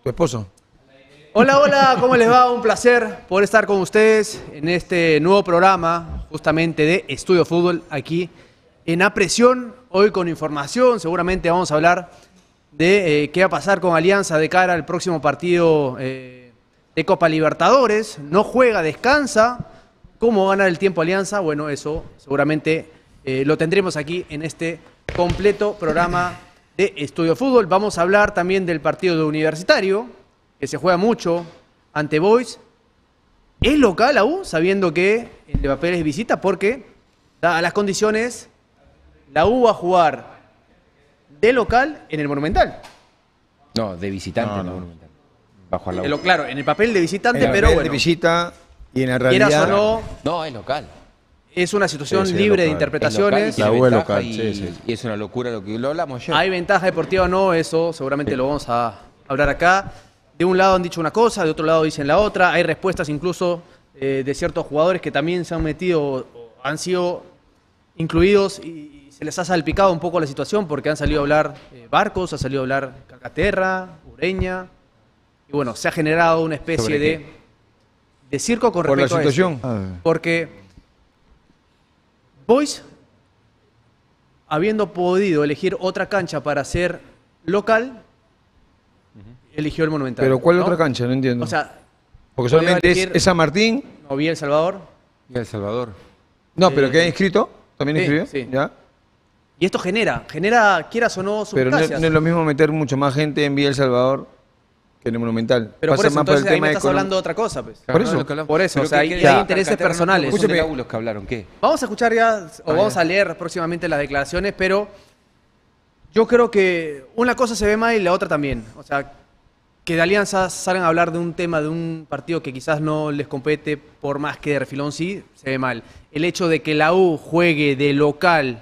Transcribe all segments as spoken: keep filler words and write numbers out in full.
Tu esposo. Hola, hola, ¿cómo les va? Un placer poder estar con ustedes en este nuevo programa, justamente de Estudio Fútbol, aquí en A Presión, hoy con información. Seguramente vamos a hablar de eh, qué va a pasar con Alianza de cara al próximo partido eh, de Copa Libertadores. No juega, descansa. ¿Cómo ganar el tiempo Alianza? Bueno, eso seguramente eh, lo tendremos aquí en este completo programa de Estudio Fútbol. Vamos a hablar también del partido de Universitario, que se juega mucho ante Boys. ¿Es local aún, sabiendo que el de papel es visita? Porque, dadas las condiciones, la U va a jugar de local en el Monumental. No, de visitante No, en el no. Monumental. Va a jugar la U. En lo- claro, en el papel de visitante, En el pero papel bueno, de visita y en la quieras realidad... o no, No, es local. es una situación Sí, sí, libre de local. interpretaciones. Es local y La tiene U es ventaja local, y, sí, sí. y es una locura lo que lo hablamos ayer. ¿Hay ventaja deportiva o no? Eso seguramente Sí. lo vamos a hablar acá. De un lado han dicho una cosa, de otro lado dicen la otra. Hay respuestas incluso eh, de ciertos jugadores que también se han metido, o han sido incluidos y, y se les ha salpicado un poco la situación porque han salido a hablar eh, Barcos, ha salido a hablar Calcaterra, Ureña. Y bueno, se ha generado una especie ¿Sobre de, qué? de circo con Por la respecto a situación. esto. Ah. Porque Boys, habiendo podido elegir otra cancha para ser local, eligió el Monumental. Pero ¿cuál ¿no? otra cancha? No entiendo. O sea, Porque podía solamente es, elegir- es San Martín. no vi El Salvador. Y El Salvador. No, pero Eh, ¿qué ha inscrito? ¿También sí, inscribió? sí. ¿Ya? Y esto genera, genera, quieras o no, Pero no, suspicacias. no es lo mismo meter mucho más gente en Villa El Salvador que en el Monumental. Pero por Pasa eso, más entonces ahí me estás económico. hablando de otra cosa, pues. Por eso. no, lo que hablamos. Por eso, Pero o sea, que- hay- que- hay que- intereses Calcaterra no personales. son de la Escúchame. U los que hablaron, ¿qué? Vamos a escuchar ya, o Ah, vamos ya. a leer próximamente las declaraciones, pero yo creo que una cosa se ve mal y la otra también. O sea, que de Alianza salgan a hablar de un tema, de un partido que quizás no les compete, por más que de refilón sí, se ve mal. El hecho de que la U juegue de local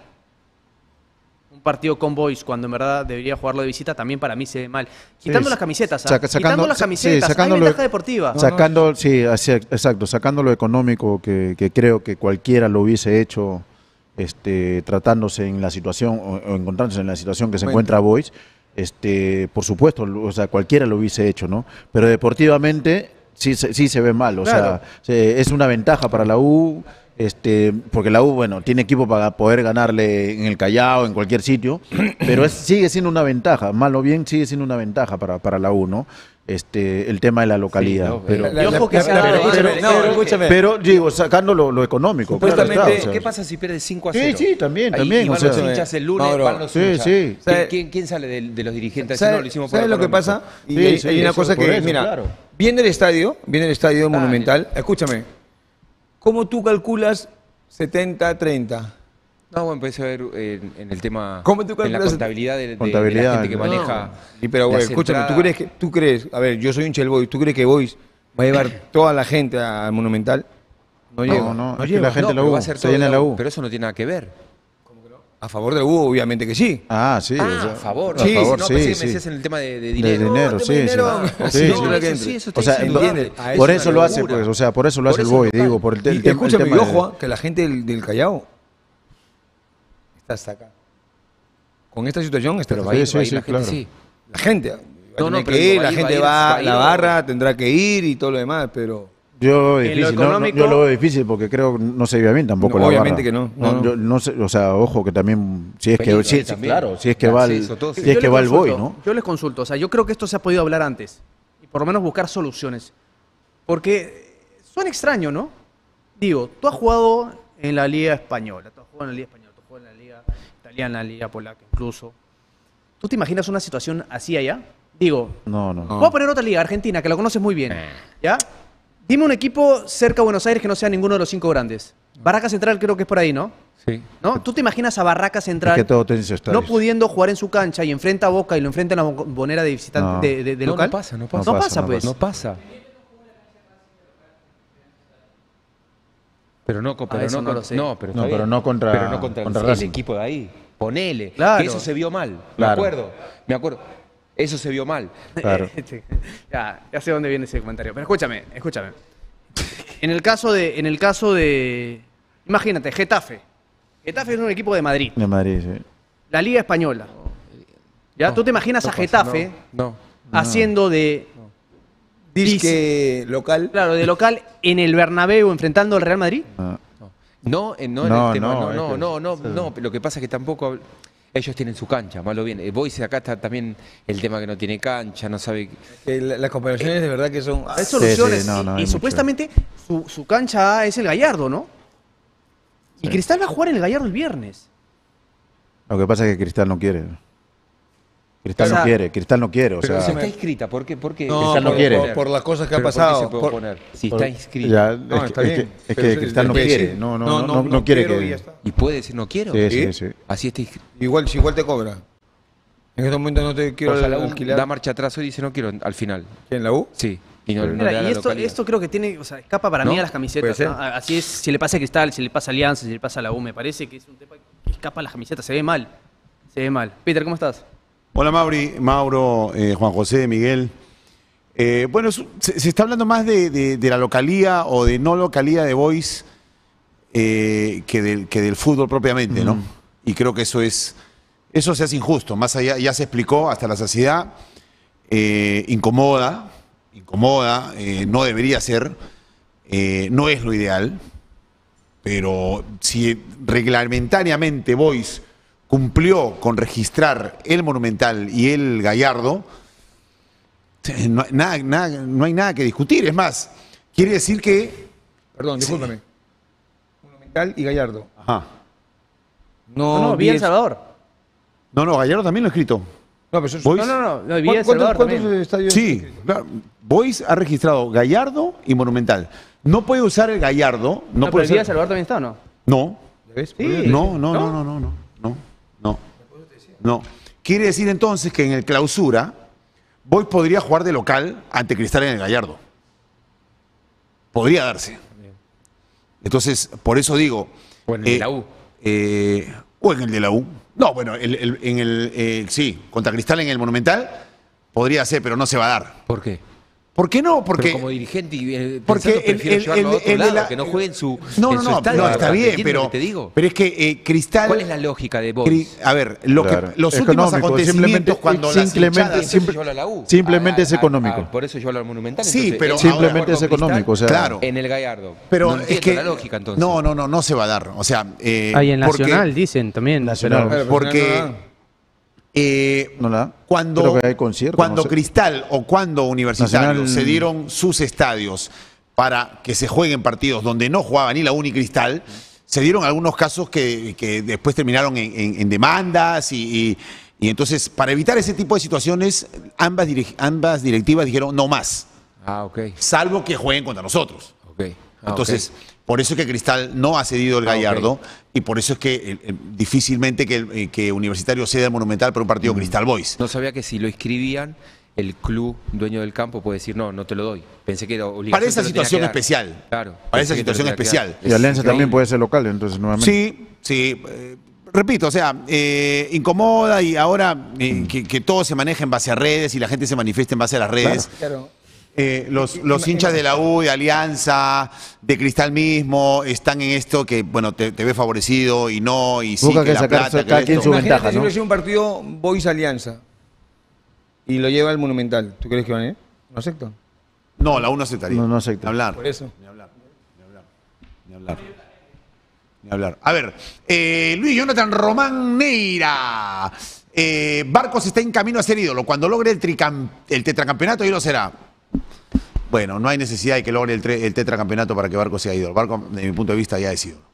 un partido con Boys, cuando en verdad debería jugarlo de visita, también para mí se ve mal. Quitando Sí, las camisetas, ¿ah? saca- Quitando sacando- las sí, camisetas, sacando hay lo- ventaja deportiva. Sacando, sí, así, exacto, sacando lo económico que, que creo que cualquiera lo hubiese hecho, este, tratándose en la situación o, o encontrándose en la situación que se Momento. encuentra Boys, este, por supuesto, lo- o sea, cualquiera lo hubiese hecho, ¿no? Pero deportivamente sí, se- sí se ve mal, o Claro. sea, se- es una ventaja para la U. Este, porque la U, bueno, tiene equipo para poder ganarle en el Callao, en cualquier sitio, pero es, sigue siendo una ventaja, mal o bien sigue siendo una ventaja para, para la U, ¿no? Este, el tema de la localidad. no, pero, la- Y ojo que se ha pero- dado- escúchame, pero- no, pero- escúchame. pero, digo, sacando lo, lo económico. claro Supuestamente, está, o sea, ¿Qué pasa si pierde cinco a Sí, cero? sí, también, Ahí, también, y van o sea, los hinchas el lunes, Mauro, van los sí, hinchas. sí. ¿Quién, quién, quién sale de, de los dirigentes? Si no, ¿Sabes lo hicimos por ¿sabes lo que económico. pasa? Y Sí, hay, sí, hay una eso, cosa por que, eso, mira, claro. viene el estadio, viene el estadio Dale. Monumental. Escúchame, ¿cómo tú calculas setenta treinta? No, bueno, puede ser eh, en, en el tema, ¿Cómo tú en la calculas- contabilidad de, de- de Contabilidad, la gente que no. maneja. Y pero, güey, las escúchame, ¿tú entradas. crees, que, ¿tú crees, a ver, yo soy un Chel Boys, ¿tú crees que Boys va a llevar toda la gente al Monumental? No, No, llega, no, es que llega. la gente No, de la pero U, va a ser se todo llena de la U. Pero eso no tiene nada que ver. A favor de la U, obviamente que sí. Ah, sí. Ah, o sea, a favor. a Sí, favor, no, sí, pensé que sí. me decías en el tema de, de De dinero. dinero, No, sí, sí. dinero. Ah, No, sí, no, sí. no, eso sí, eso O sea, está en- diciendo. ¿entiendes? A por es eso una lo hace, locura. pues, o sea, por eso lo Por hace el eso Boy, local. digo, por el, te- Y, el y tem- el escúchame, tema y de- ojo, ah, que la gente del, del Callao está hasta acá. Con esta situación está Pero hasta va a ir, Sí, va a sí, ir la sí, gente, claro. sí. La gente va a No, no, tener pero que digo, ir, va la a ir, gente va a ir, va, va a ir, la o- barra tendrá que ir y todo lo demás, pero Yo, En lo difícil, no, no, económico- yo lo veo difícil porque creo que no se vive bien tampoco No, la obviamente barra. que no, no, no. Yo no sé, o sea, ojo que también si es que Peligro sí, ahí sí, también. claro, si es que El va el, acceso, todo. si Yo es que les va el Boy, consulto, ¿no? Yo les consulto, o sea, yo creo que esto se ha podido hablar antes y por lo menos buscar soluciones. Porque suena extraño, ¿no? Digo, tú has jugado en la Liga Española, tú has jugado en la Liga Española, tú has jugado en la Liga Italiana, en la Liga Polaca incluso. ¿Tú te imaginas una situación así allá? Digo, No, no. voy a poner otra liga, Argentina, que la conoces muy bien. Eh. ¿Ya? Dime un equipo cerca de Buenos Aires que no sea ninguno de los cinco grandes. Barraca Central creo que es por ahí, ¿no? Sí. ¿No? ¿Tú te imaginas a Barraca Es Central que todo tiene su no estadio. pudiendo jugar en su cancha y enfrenta a Boca y lo enfrenta en la bo- bonera de visitante No. de, de- de No, local? no pasa, no No pasa. pasa, No pasa, no pues. No pasa. Pero no, co- Ah, pero eso no, no con- lo sé. no, pero, No, está pero bien. no contra- pero no contra, contra el, Racing. equipo de ahí. Ponele. Claro. Que eso se vio mal. Me Claro. acuerdo. Me acuerdo. Eso se vio mal. Claro. ya, ya sé dónde viene ese comentario. Pero escúchame, escúchame. En el caso de, en el caso de, imagínate, Getafe. Getafe es un equipo de Madrid. De Madrid, sí. La Liga Española. ¿Ya? No, ¿Tú te imaginas no a pasa, Getafe No. no. haciendo de disque local. Claro, de local en el Bernabéu enfrentando al Real Madrid. Ah. No, eh, no, en No, el tema, no, no, es no, que- no, no, sí. no, lo que pasa es que tampoco ellos tienen su cancha, malo bien. Eh, Boyce acá está también el tema que no tiene cancha, no sabe. Que la- las comparaciones de verdad que son. Hay soluciones. sí, no, no, y hay y mucho. supuestamente su, su cancha A es el Gallardo, ¿no? Y Cristal va a jugar en el Gallardo el viernes. Lo que pasa es que Cristal no quiere. Cristal O sea, no quiere, Cristal no quiere. O Pero sea, si está inscrita, ¿por qué? ¿Por qué? No, Cristal no por, quiere. por- por las cosas que ha Pero ¿por qué pasado. se puede por- oponer? Si por- está inscrita. ya, No, es, está que- bien. es que, es Pero que sí, Cristal no puede quiere. decir, No, no, no, no, no, no, no no quiere quiero que. y ya está. Y puede decir no quiero. Sí, ¿Sí? sí, sí. Así está inscrita. Igual, si igual te cobra. En este momento no te quiero O sea, la U alquilar. da marcha atrás hoy y dice no quiero al final. ¿En la U? Sí. Y no, no Mira, le da y la esto, localidad. esto creo que tiene, o sea, escapa para ¿No? mí a las camisetas. Puede ¿no? ser. Así es, si le pasa a Cristal, si le pasa a Alianza, si le pasa a la U, me parece que es un tema que escapa a las camisetas, se ve mal. Se ve mal. Peter, ¿cómo estás? Hola Mauri, Mauro, eh, Juan José, Miguel. Eh, bueno, es- se, se está hablando más de, de- de la localía o de no localía de Boys eh, que, del, que del fútbol propiamente, ¿no? Y creo que eso es, eso se hace injusto. Más allá, ya se explicó hasta la saciedad, eh, incomoda, incomoda, eh, no debería ser, eh, no es lo ideal, pero si reglamentariamente Boys cumplió con registrar el Monumental y el Gallardo, no, nada, nada- no hay nada que discutir. Es más, quiere decir que... Perdón, discúlpame. Monumental y Gallardo. Ajá. No, No, no, vi Villa El el- Salvador. No, no, Gallardo también lo ha escrito. No, pero eso es- Boys- No, no, no, no, Villa El ¿Cuántos, Salvador cuántos también. estadios? Sí, claro. Boys ha registrado Gallardo y Monumental. No puede usar el Gallardo. No, No, pero puede el Villa El usar... Salvador también está, ¿o no? No, ¿Ya ves? Sí. no, no, no, no, no, no, no, no, no. Quiere decir entonces que en el clausura, Boys podría jugar de local ante Cristal en el Gallardo. Podría darse. Entonces, por eso digo. O en el de la U. eh, o en el de la U. No, bueno, el- el- en el, eh, sí, contra Cristal en el Monumental podría ser, pero no se va a dar. ¿Por qué? ¿Por qué no? Porque. Pero como dirigente y eh, Porque pensando, el- prefiero el- llevarlo el- a otro el de lado, la- que no juegue en su No, en no, su no, estadio, no, está ¿verdad? bien, ¿Entiendes pero, lo que te digo? pero es que eh, Cristal. ¿Cuál es la lógica de Cri- Boys? A ver, lo Claro. que, los últimos Económico, acontecimientos simplemente- cuando las simplemente- hinchadas- Entonces simple- yo a la U. simplemente Ah, es ah, económico. ah, por eso yo hablo al Monumental. Sí, entonces, pero él Simplemente juega es con Cristal económico, o sea, Claro. en el Gallardo. Pero no es entiendo que la lógica entonces. no, no, no, no se va a dar. O sea, eh, Ahí en porque- Nacional dicen también. Nacional. pero- Claro, porque pero no, eh, ¿No la da? cuando, Creo que hay conciertos, cuando no sé. Cristal o cuando Universitario Nacional- se dieron sus estadios para que se jueguen partidos donde no jugaba ni la U ni Cristal, se dieron algunos casos que, que después terminaron en, en- en demandas y, y- y entonces para evitar ese tipo de situaciones ambas, direc- ambas directivas dijeron no más, Ah, ok. salvo que jueguen contra nosotros. Ok. Ah, Entonces, ok. por eso es que Cristal no ha cedido el Ah, Gallardo ok. y por eso es que eh, eh, difícilmente que, el- eh, que Universitario ceda el Monumental para un partido Cristal Boys. No sabía que si lo inscribían, el club dueño del campo puede decir, no, no te lo doy. Pensé que era obligación. Para esa te lo tenía situación que dar. especial. Claro. Para esa pensé que te lo situación tenía que dar. especial. Y Alianza Es también increíble. puede ser local, entonces nuevamente. Sí, sí. eh, repito, o sea, eh, incomoda y ahora eh, que, que todo se maneja en base a redes y la gente se manifiesta en base a las redes. Claro. Eh, los, los hinchas de la U, de Alianza, de Cristal mismo, están en esto que, bueno, te, te ve favorecido y no, y sí, Busca que que la sacar- plata, que cada quien esto. su Imagínate ventaja, si ¿no? hubiera sido un partido Boys Alianza y lo lleva al Monumental. ¿Tú crees que van a ir? ¿No aceptan? No, la U no aceptaría. No, no acepta. Ni hablar. Por eso. Ni hablar. Ni hablar. Ni hablar. Ni hablar. A ver, eh, Luis Jonathan Román Neira. Eh, Barcos está en camino a ser ídolo. Cuando logre el, tricam- el tetracampeonato, ahí lo será. Bueno, no hay necesidad de que logre el, tre- el tetracampeonato para que Barcos sea ídolo. Barcos, desde mi punto de vista, ya es ídolo.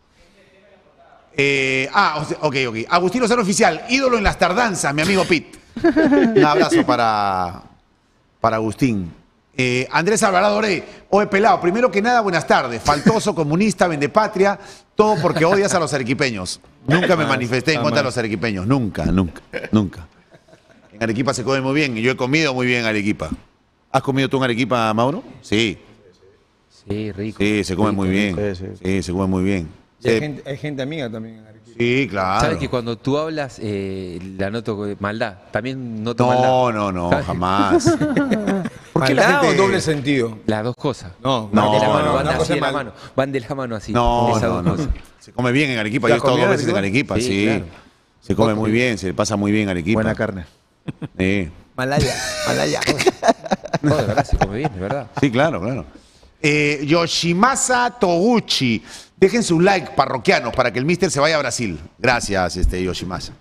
Eh, ah, o sea, ok, ok. Agustín Lozano Oficial, ídolo en las tardanzas, mi amigo Pete. Un abrazo para, para Agustín. Eh, Andrés Alvarado Orey, oye pelado, primero que nada, buenas tardes. Faltoso, comunista, vendepatria, todo porque odias a los arequipeños. Nunca me manifesté en contra de los arequipeños, nunca, nunca, nunca. En Arequipa se come muy bien y yo he comido muy bien en Arequipa. ¿Has comido tú en Arequipa, Mauro? Sí, Sí, rico. sí, se come Rico, muy bien. Sí, sí. Sí, se come muy bien. Y hay, Se- gente, hay gente amiga también en Arequipa. Sí, claro. Sabes que cuando tú hablas, eh, la noto con maldad. También noto No, maldad. no, no, ¿Sabes? jamás. ¿Por qué la ¿Maldad gente- o doble sentido? Las dos cosas. No, van de la no, mano, no, van una así cosa de la mal- mano. Van de la mano así. No, esas no, dos no. cosas. Se come bien en Arequipa. ¿Ya Yo he estado comió dos en veces en Arequipa? Arequipa, sí. Sí, claro. Se come muy bien, se pasa muy bien en Arequipa. Buena carne. Sí. Malaya, Malaya. No, de verdad, se come bien, de verdad. Sí, claro, claro. Eh, Yoshimasa Toguchi. Dejen su like, parroquianos, para que el mister se vaya a Brasil. Gracias, este, Yoshimasa.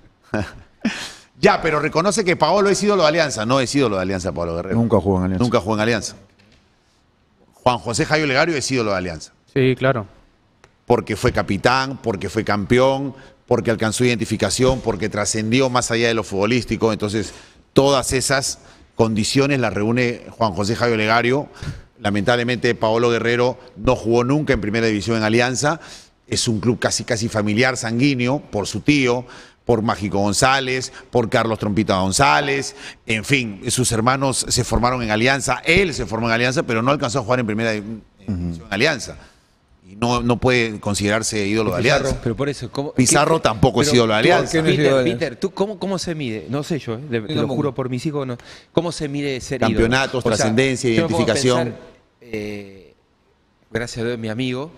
Ya, pero reconoce que Paolo es ídolo de Alianza. No es ídolo de Alianza, Paolo Guerrero. Nunca jugó en Alianza. Nunca jugó en Alianza. Juan José Jairo Legario es ídolo de Alianza. Sí, claro. Porque fue capitán, porque fue campeón, porque alcanzó identificación, porque trascendió más allá de lo futbolístico. Entonces, todas esas condiciones las reúne Juan José Jairo Legario. Lamentablemente, Paolo Guerrero no jugó nunca en Primera División en Alianza. Es un club casi, casi familiar, sanguíneo, por su tío, por Mágico González, por Carlos Trompita González. En fin, sus hermanos se formaron en Alianza. Él se formó en Alianza, pero no alcanzó a jugar en Primera División en Alianza. Y no, no puede considerarse ídolo de Alianza. Pero por eso, ¿cómo, Pizarro qué- tampoco es pero ídolo de tú, Alianza. ¿Por qué no es Peter, ídolo de Alianza? Peter, ¿tú cómo, cómo se mide? No sé yo, eh, de- te lo tampoco. juro por mis hijos. No. ¿Cómo se mide ser Campeonatos, ídolo? O sea, trascendencia, yo me pongo a identificación. pensar, eh, gracias a Dios, mi amigo,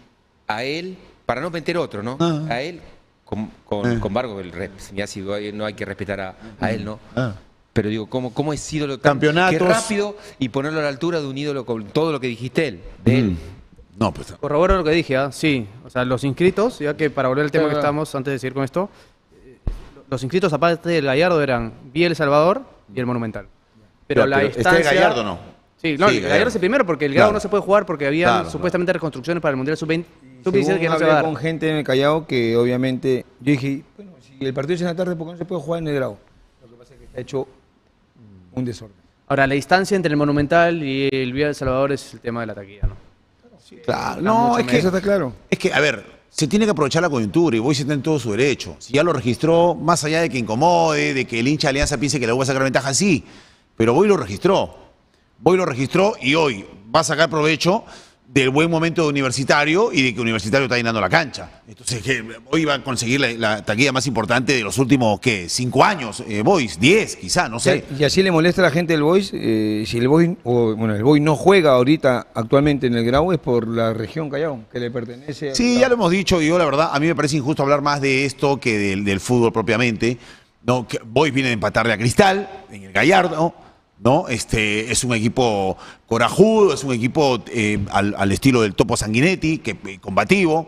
a él, para no meter otro, ¿no? Ah. A él, con, con, Ah. con Vargo, el rep, ya si no hay que respetar a, a él, ¿no? Ah. Pero digo, ¿cómo, cómo es ídolo tan Campeonatos. qué rápido y ponerlo a la altura de un ídolo con todo lo que dijiste él, de él? No, pues. Corroboro lo que dije, ¿ah? Sí. O sea, los inscritos, ya que para volver al tema que Claro. estábamos antes de seguir con esto, eh, los inscritos aparte del Gallardo eran Vía El Salvador y el Monumental. Pero Ya, la pero instancia... ¿está el Gallardo o no? Sí, no, Sí, el Gallardo. Gallardo es el primero porque el Grau Claro. no se puede jugar porque había Claro, supuestamente reconstrucciones para el Mundial sub veinte sub Según diecisiete que no se hablé va a dar. con gente en el Callao que obviamente, yo dije, bueno, si el partido es en la tarde, ¿por qué no se puede jugar en el Grau? Lo que pasa es que está hecho un desorden. Ahora, la distancia entre el Monumental y el Vía El Salvador es el tema de la taquilla, ¿no? Claro. No, es que, Eso está claro. es que, a ver, se tiene que aprovechar la coyuntura y Boys está en todo su derecho. Si ya lo registró, más allá de que incomode, de que el hincha de Alianza piense que le va a sacar ventaja, sí. Pero Boy lo registró. Boy lo registró y hoy va a sacar provecho del buen momento de Universitario y de que Universitario está llenando la cancha. Entonces, que hoy va a conseguir la, la taquilla más importante de los últimos, ¿qué? Cinco años, eh, Boys, diez quizá, no sé. Y así le molesta a la gente el Boys, eh, si el Boys, o, bueno, el Boys no juega ahorita actualmente en el Grau es por la región Callao, que le pertenece al Sí, Grau. ya lo hemos dicho y yo la verdad, a mí me parece injusto hablar más de esto que del, del fútbol propiamente. No, que Boys viene de empatarle a Cristal en el Gallardo, ¿no? Este, es un equipo corajudo, es un equipo eh, al, al estilo del Topo Sanguinetti, que, eh, combativo.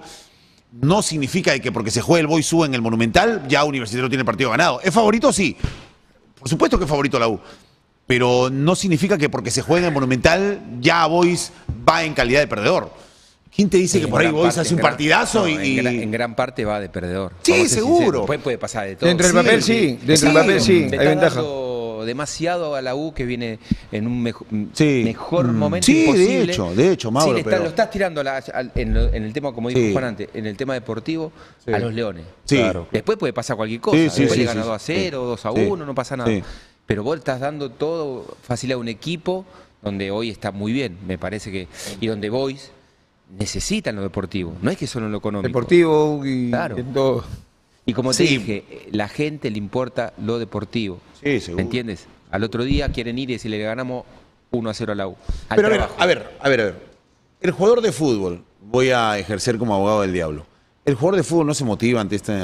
No significa de que porque se juegue el Boys sube en el Monumental, ya Universitario tiene el partido ganado. ¿Es favorito? Sí. Por supuesto que es favorito la U. Pero no significa que porque se juegue en el Monumental, ya Boys va en calidad de perdedor. ¿Quién te dice Sí, que en por ahí gran Boys parte, hace en un gran- partidazo no, y... En gran, en gran parte va de perdedor. Sí, Vamos a ser seguro. sinceros. Puede, puede pasar de todo. Dentro del Sí, papel sí. sí, dentro Sí, del papel sí, Le hay está ventaja. dando demasiado a la U que viene en un mejo- Sí. mejor Mm. momento Sí, de imposible. hecho, de hecho, Mauro, Sí, le está- pero- lo estás tirando a la- al- en, lo- en el tema, como dijo Sí. Juan antes, en el tema deportivo, Sí. a los Leones. Sí. Claro. Después puede pasar cualquier cosa. Sí, sí, Después sí, le sí, gana sí. dos a cero, dos a Sí. uno, no pasa nada. Sí. Pero vos estás dando todo fácil a un equipo donde hoy está muy bien, me parece que. Y donde Boys necesitan lo deportivo. No es que solo en lo económico. Deportivo y Claro. en todo. Y como te Sí. dije, eh, la gente le importa lo deportivo. Sí, seguro. ¿Me entiendes? Al otro día quieren ir y decirle, le ganamos uno a cero a la U. Al Pero a ver, trabajo. a ver, a ver, a ver. El jugador de fútbol, voy a ejercer como abogado del diablo. ¿El jugador de fútbol no se motiva ante este,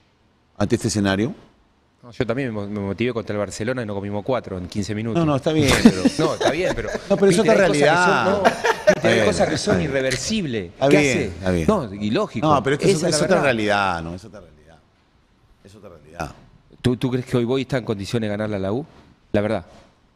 ante este escenario? No, yo también me mo- me motivé contra el Barcelona y no comimos cuatro en quince minutos. No, no, está bien, pero... No, está bien, pero. No, pero es viste, otra hay cosas que realidad. son- no, viste, hay Bueno, cosas que son está bien. irreversibles. Está ¿Qué bien, hace? está bien. No, y lógico. No, pero esto es, Esa es la otra verdad. realidad, ¿no? Es otra realidad. Es otra realidad. ¿Tú, ¿Tú crees que hoy Boy está en condiciones de ganarle a la U? La verdad.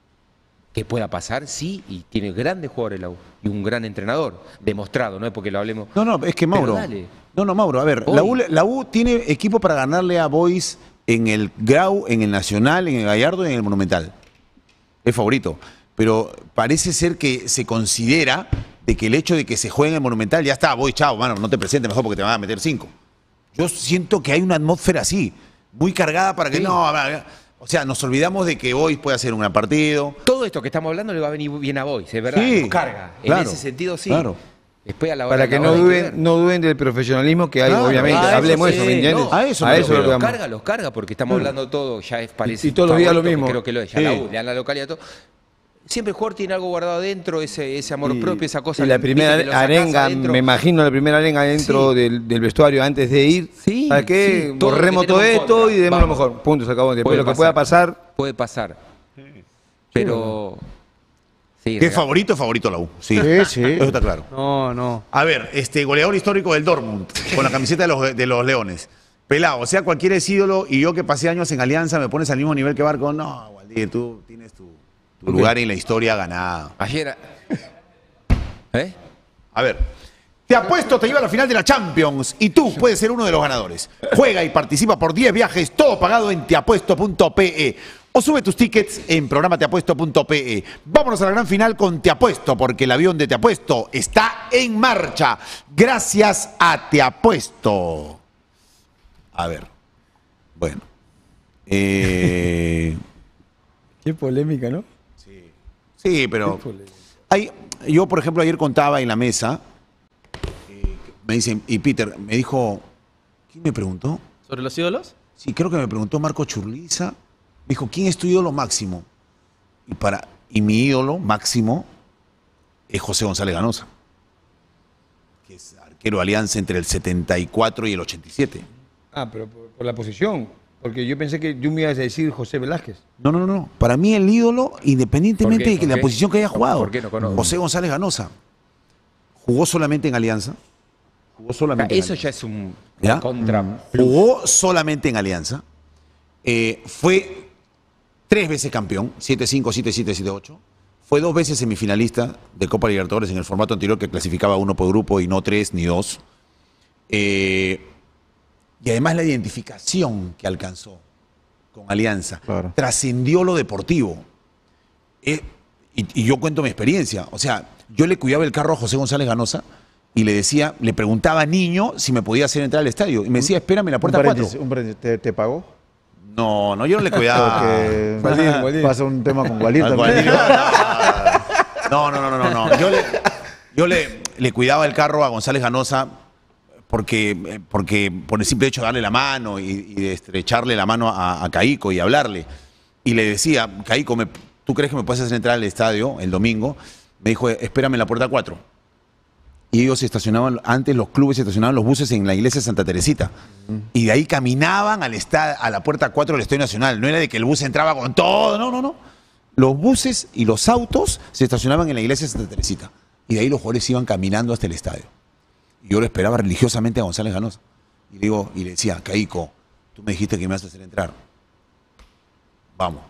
Que pueda pasar, sí, y tiene grandes jugadores la U. Y un gran entrenador, demostrado, no es porque lo hablemos. No, no, es que Mauro. Pero dale. No, no, Mauro, a ver, Hoy. la U, la U tiene equipo para ganarle a Boys en el Grau, en el Nacional, en el Gallardo y en el Monumental. Es favorito. Pero parece ser que se considera de que el hecho de que se juegue en el Monumental, ya está, Boys, chao, mano, no te presentes mejor porque te van a meter cinco. Yo siento que hay una atmósfera así, muy cargada para que Sí. no. O sea, nos olvidamos de que Boys puede hacer un gran partido. Todo esto que estamos hablando le va a venir bien a Boys, es verdad. Sí, Nos carga. claro, En ese sentido, sí. claro. Después a la hora, Para a la que no hora hay ver. duden, no duden del profesionalismo que hay, Claro. obviamente. Ah, eso Hablemos sí, eso, ¿me entiendes? no. A eso me a eso refiero. lo que Los vamos. carga, los carga, porque estamos hablando todo, ya es parecido. Y todos los días lo mismo. Creo que lo es, ya Sí. la U, le dan la localidad todo. Siempre el jugador tiene algo guardado adentro, ese, ese amor Y- propio, esa cosa. y la que- primera viste, que lo sacás arenga, adentro. me imagino la primera arenga dentro Sí. del, del vestuario antes de ir. Sí, ¿Sabes qué? sí, todo lo que Borremos todo tenemos en esto contra. y demos lo Vamos. mejor. Punto, se acabó. Después Puede lo que pueda pasar, Puede pasar. Pero... Sí, Que es regalo. favorito, es favorito la U. Sí, Sí, sí. Eso está claro. No, no. A ver, este goleador histórico del Dortmund, con la camiseta de los, de los Leones. Pelado, o sea, cualquiera es ídolo y yo que pasé años en Alianza me pones al mismo nivel que Barco. No, Waldir, tú tienes tu, tu lugar en la historia ganado. Ayer... ¿Eh? A ver, te apuesto, te lleva a la final de la Champions y tú puedes ser uno de los ganadores. Juega y participa por diez viajes, todo pagado en teapuesto punto pe. O sube tus tickets en programa teapuesto punto pe. Vámonos a la gran final con Te Apuesto, porque el avión de Te Apuesto está en marcha. Gracias a Te Apuesto. A ver, bueno. Eh, Qué polémica, ¿no? sí, pero... Qué polémica. Hay, yo, por ejemplo, ayer contaba en la mesa, eh, me dicen, y Peter me dijo, ¿quién me preguntó? ¿Sobre los ídolos? Sí, creo que me preguntó Marco Churliza. Me dijo, ¿quién es tu ídolo máximo? Y, para, y mi ídolo máximo es José González Ganosa, que es arquero de Alianza entre el setenta y cuatro y el ochenta y siete. Ah, pero por, por la posición. Porque yo pensé que yo me ibas a decir José Velázquez. No, no, no. Para mí el ídolo, independientemente ¿Por qué? de que ¿Por la qué? posición que haya jugado, ¿Por qué no conozco? José González Ganosa jugó solamente en Alianza. Jugó solamente en Eso Alianza. ya es un ¿Ya? contra. Jugó solamente en Alianza. Eh, fue tres veces campeón, siete cinco, siete siete, siete ocho. Fue dos veces semifinalista de Copa Libertadores en el formato anterior que clasificaba uno por grupo y no tres ni dos. Eh, y además la identificación que alcanzó con Alianza Claro. trascendió lo deportivo. Eh, y, y yo cuento mi experiencia. O sea, yo le cuidaba el carro a José González Ganosa y le decía, le preguntaba niño si me podía hacer entrar al estadio. Y me decía, espérame en la Un puerta cuatro. paréntesis, un paréntesis, ¿te, te pagó? No, no, yo no le cuidaba. Porque Waldir, Waldir. pasa un tema con Waldir Al también. Waldir, No, no, no, no, no, no. Yo le, yo le, le cuidaba el carro a González Ganosa porque, porque por el simple hecho de darle la mano y, y de estrecharle la mano a, a Caico y hablarle. Y le decía, Caico, ¿me, ¿tú crees que me puedes hacer entrar al estadio el domingo? Me dijo, espérame en la puerta cuatro. Y ellos se estacionaban, antes los clubes se estacionaban los buses en la iglesia de Santa Teresita. Y de ahí caminaban al esta- a la puerta cuatro del Estadio Nacional. No era de que el bus entraba con todo, no, no, no. Los buses y los autos se estacionaban en la iglesia de Santa Teresita. Y de ahí los jugadores iban caminando hasta el estadio. Y yo lo esperaba religiosamente a González Ganosa. Y le, digo, y le decía, Caico, tú me dijiste que me vas a hacer entrar. Vamos.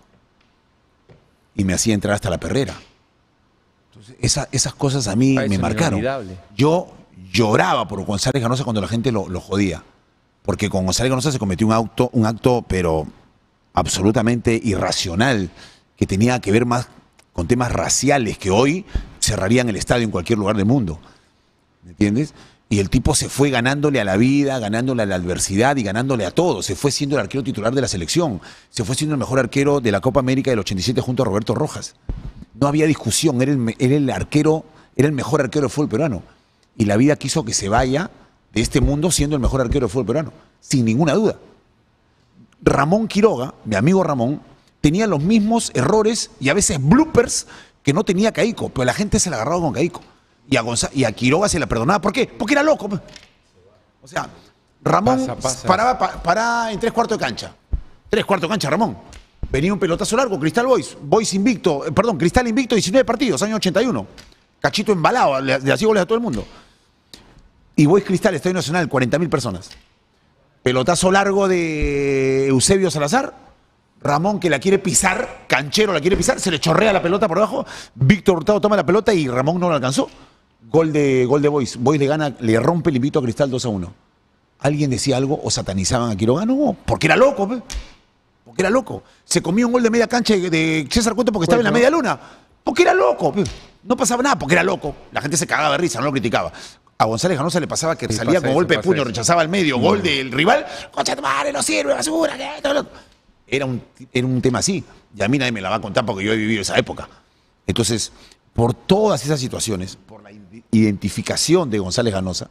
Y me hacía entrar hasta la perrera. Entonces, esa- esas cosas a mí Ah, eso me es marcaron. inolvidable. Yo lloraba por González Ganosa cuando la gente lo, lo jodía. Porque con González Ganosa se cometió un acto, un acto, pero absolutamente irracional, que tenía que ver más con temas raciales que hoy cerrarían el estadio en cualquier lugar del mundo. ¿Me entiendes? Y el tipo se fue ganándole a la vida, ganándole a la adversidad y ganándole a todo. Se fue siendo el arquero titular de la selección. Se fue siendo el mejor arquero de la Copa América del ochenta y siete junto a Roberto Rojas. No había discusión, era el, me- era el arquero, era el mejor arquero del fútbol peruano. Y la vida quiso que se vaya de este mundo siendo el mejor arquero del fútbol peruano, sin ninguna duda. Ramón Quiroga, mi amigo Ramón, tenía los mismos errores y a veces bloopers que no tenía Caico, pero la gente se la agarraba con Caico. Y a, Gonza- y a Quiroga se la perdonaba. ¿Por qué? Porque era loco. pues. O sea, Ramón Pasa, pasa. paraba pa- paraba en tres cuartos de cancha. Tres cuartos de cancha, Ramón. Venía un pelotazo largo, Cristal Boys, Boys invicto, eh, perdón, Cristal invicto, diecinueve partidos, año ochenta y uno. Cachito embalado, le, le hacía goles a todo el mundo. Y Boys Cristal, Estadio Nacional, cuarenta mil personas. Pelotazo largo de Eusebio Salazar, Ramón que la quiere pisar, Canchero la quiere pisar, se le chorrea la pelota por abajo, Víctor Hurtado toma la pelota y Ramón no la alcanzó. Gol de, gol de Boys. Boys le gana, le rompe el invito a Cristal dos a uno. ¿Alguien decía algo o satanizaban a Quiroga? No, porque era loco, pe. Porque era loco. Se comía un gol de media cancha de, de César Cuento porque estaba en la media luna. Porque era loco, pe. No pasaba nada porque era loco. La gente se cagaba de risa, no lo criticaba. A González Ganosa le pasaba que Sí, salía pasa con eso, golpe de pasa puño, eso. rechazaba el medio, gol del rival. Concha de tu madre, no sirve, basura. que esto, lo otro. Era un, era un tema así. Y a mí nadie me la va a contar porque yo he vivido esa época. Entonces, por todas esas situaciones, por la identificación de González Ganosa,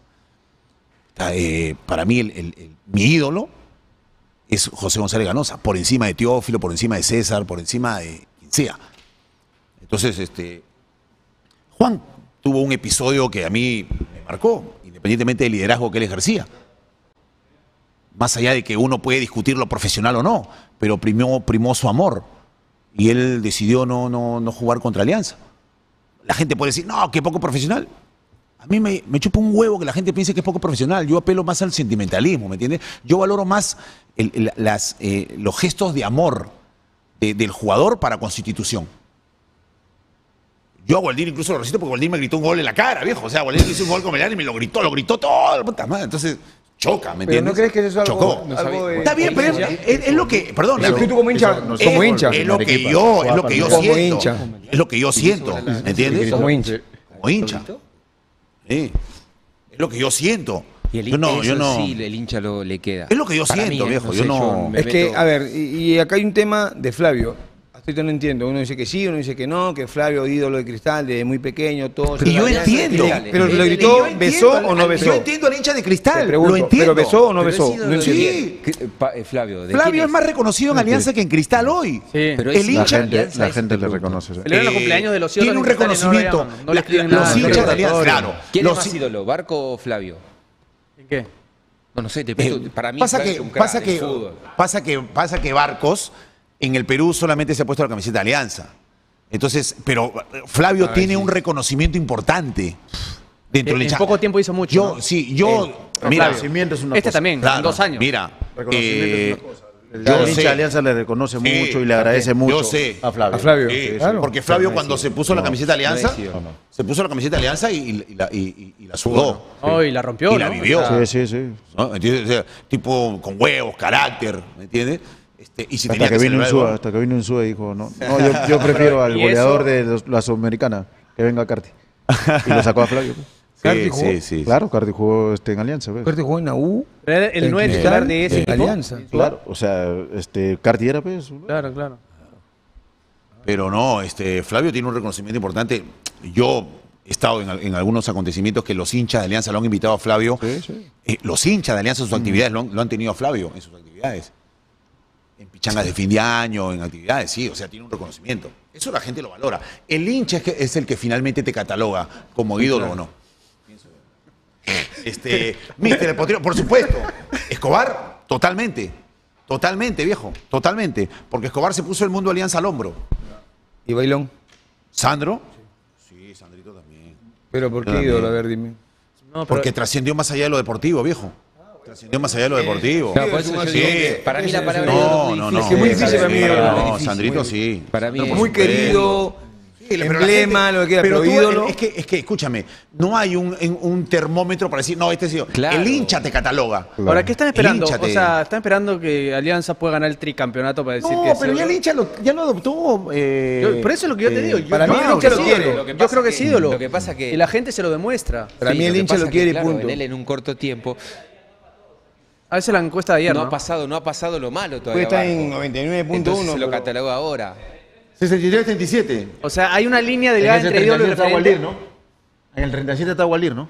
eh, para mí el, el- el- mi ídolo es José González Ganosa, por encima de Teófilo, por encima de César, por encima de quien sea. Entonces, este, Juan tuvo un episodio que a mí me marcó, independientemente del liderazgo que él ejercía. Más allá de que uno puede discutir lo profesional o no, pero primó, primó su amor. y él decidió no, no, no jugar contra Alianza. La gente puede decir, no, que poco profesional. A mí me, me chupa un huevo que la gente piense que es poco profesional. Yo apelo más al sentimentalismo, ¿me entiendes? Yo valoro más el, el, las, eh, los gestos de amor de, del jugador para con su institución. Yo a Gualdín incluso lo recito porque Gualdín me gritó un gol en la cara, viejo. O sea, Gualdín hizo un gol con Melgar y me lo gritó, lo gritó todo. Puta madre. Entonces, choca, ¿me Pero entiendes? ¿no crees que eso es algo, Chocó. No algo sabía. de... Está bien, pero es, es- es lo que, perdón, Pero tú como hincha, no, como es, hincha. es lo que Arequipa. yo, es lo que yo Como siento. hincha. Es lo que yo siento, ¿me entiendes? Como hincha. Como hincha. Sí. Es lo que yo siento. Y el Yo no, eso yo no. sí, el hincha lo, le queda. Es lo que yo Para siento, mí, ¿eh? viejo, No yo sé, no- me Es que, meto- a ver, y, y acá hay un tema de Flavio. Hasta ahorita no entiendo. Uno dice que sí, uno dice que no, que Flavio, ídolo de cristal, de muy pequeño, todo. Y yo Alianza, entiendo. y le- Pero Y lo yo gritó, entiendo ¿besó al- o no al- besó? Yo entiendo al hincha de Te cristal, pregunto, lo entiendo. ¿pero besó o no Pero besó? es ídolo No de entendí. Sí. quién? ¿Qué- pa- eh, Flavio, ¿de Flavio quién es más reconocido en Alianza que en Cristal hoy. Sí. Pero El es La hincha- hincha de gente, Alianza, la eso gente te le pregunto. reconoce. sí. Celebran los cumpleaños de los ídolos Tiene un en Cristal y no lo reconocimiento. llaman, no le La- escriben los nada, no hinchas le de Alianza, recordatorio. claro. ¿Quién Los es más hi- ídolo, Barco o Flavio? ¿En qué? No, no sé, te Eh, pregunto, para mí pasa Flavio que, es un crack pasa, del que, fútbol. pasa que pasa que Barcos en el Perú solamente se ha puesto la camiseta de Alianza. Entonces, pero Flavio tiene un reconocimiento importante dentro En- del en hincha. poco tiempo hizo mucho, Yo, ¿no? sí, yo, El mira, reconocimiento es una Este cosa. también, claro, en dos años. Mira, Reconocimiento eh, es una cosa. El yo hincha sé. de Alianza le reconoce Sí, mucho y le agradece mucho yo sé. a Flavio. A Flavio. sí, claro. porque Flavio No, cuando sí. se puso la No, camiseta de Alianza, no, sí, no. se puso la camiseta de Alianza y, y la, y- y- y la sudó. Oh, y la rompió, Y la ¿no? vivió. O sea, Sí, sí, sí. ¿no? ¿Entiendes? O sea, tipo con huevos, carácter, ¿me entiendes? Este, y si tenía Hasta que, vino celebrar el Insúa, gol- hasta que vino Insúa y dijo, no, no yo, yo prefiero al ¿Y goleador eso? de los- la Sudamericana, que venga Carti. Y lo sacó a Flavio. pues. Carti Sí, jugó. sí, sí. Claro, Carti jugó este, en Alianza. pues. Carti jugó en la U. Pero era el en nueve Cristal, titular de ese en equipo. Alianza. Claro, o sea, este, Carti era pues. Claro, claro. Pero no, este, Flavio tiene un reconocimiento importante. Yo he estado en, al- en algunos acontecimientos que los hinchas de Alianza lo han invitado a Flavio. Sí, sí. Eh, los hinchas de Alianza en sus actividades lo han, lo han tenido a Flavio en sus actividades. En pichangas de fin de año, en actividades, sí, o sea, tiene un reconocimiento. Eso la gente lo valora. El hincha es, que, es el que finalmente te cataloga como ídolo o no. Pienso yo. Este, Mister El Potrillo, por supuesto. Escobar, totalmente. Totalmente, viejo. Totalmente. Porque Escobar se puso el mundo Alianza al hombro. Y Bailón. Sandro. Sí, Sandrito también. Pero ¿por qué También. ídolo? A ver, dime. No, pero- Porque trascendió más allá de lo deportivo, viejo. Trascendió más allá de lo deportivo. Claro, por eso yo Sí. digo que para mí la palabra No, ídolo es no, muy no. Es que es muy difícil para mí, Sí, ídolo, No, muy difícil, Sandrito muy sí. Para mí Sandro, es- por Muy supuesto. querido, Sí, pero la emblema, gente- lo que quiera, pero, tú, ídolo. Es que, es que, escúchame, no hay un, un- un termómetro para decir, no, este es ídolo. Claro. El hincha te cataloga. Ahora, ¿qué están esperando? El hincha te- O sea, ¿están esperando que Alianza pueda ganar el tricampeonato para decir No, que es pero ya el ídolo? hincha lo, ya lo adoptó. eh, Yo- por eso es lo que yo te eh, digo. Yo, para yo mí el creo hincha que lo es quiere. ídolo. Lo que Yo pasa creo que es que- ídolo. lo que pasa que- Y la gente se lo demuestra. Para mí el que hincha pasa lo que, quiere y claro, punto. en él en un corto tiempo A veces la encuesta de ayer, no, ¿no? ha pasado, no ha pasado lo malo Puede todavía. estar Barco. en noventa y nueve punto Entonces uno. se lo pero- catalogó ahora. sesenta y tres setenta y siete. O sea, hay una línea En delgada ese entre ídolo y treinta y siete está referente. Waldir, ¿no? En el treinta y siete está Waldir, ¿no?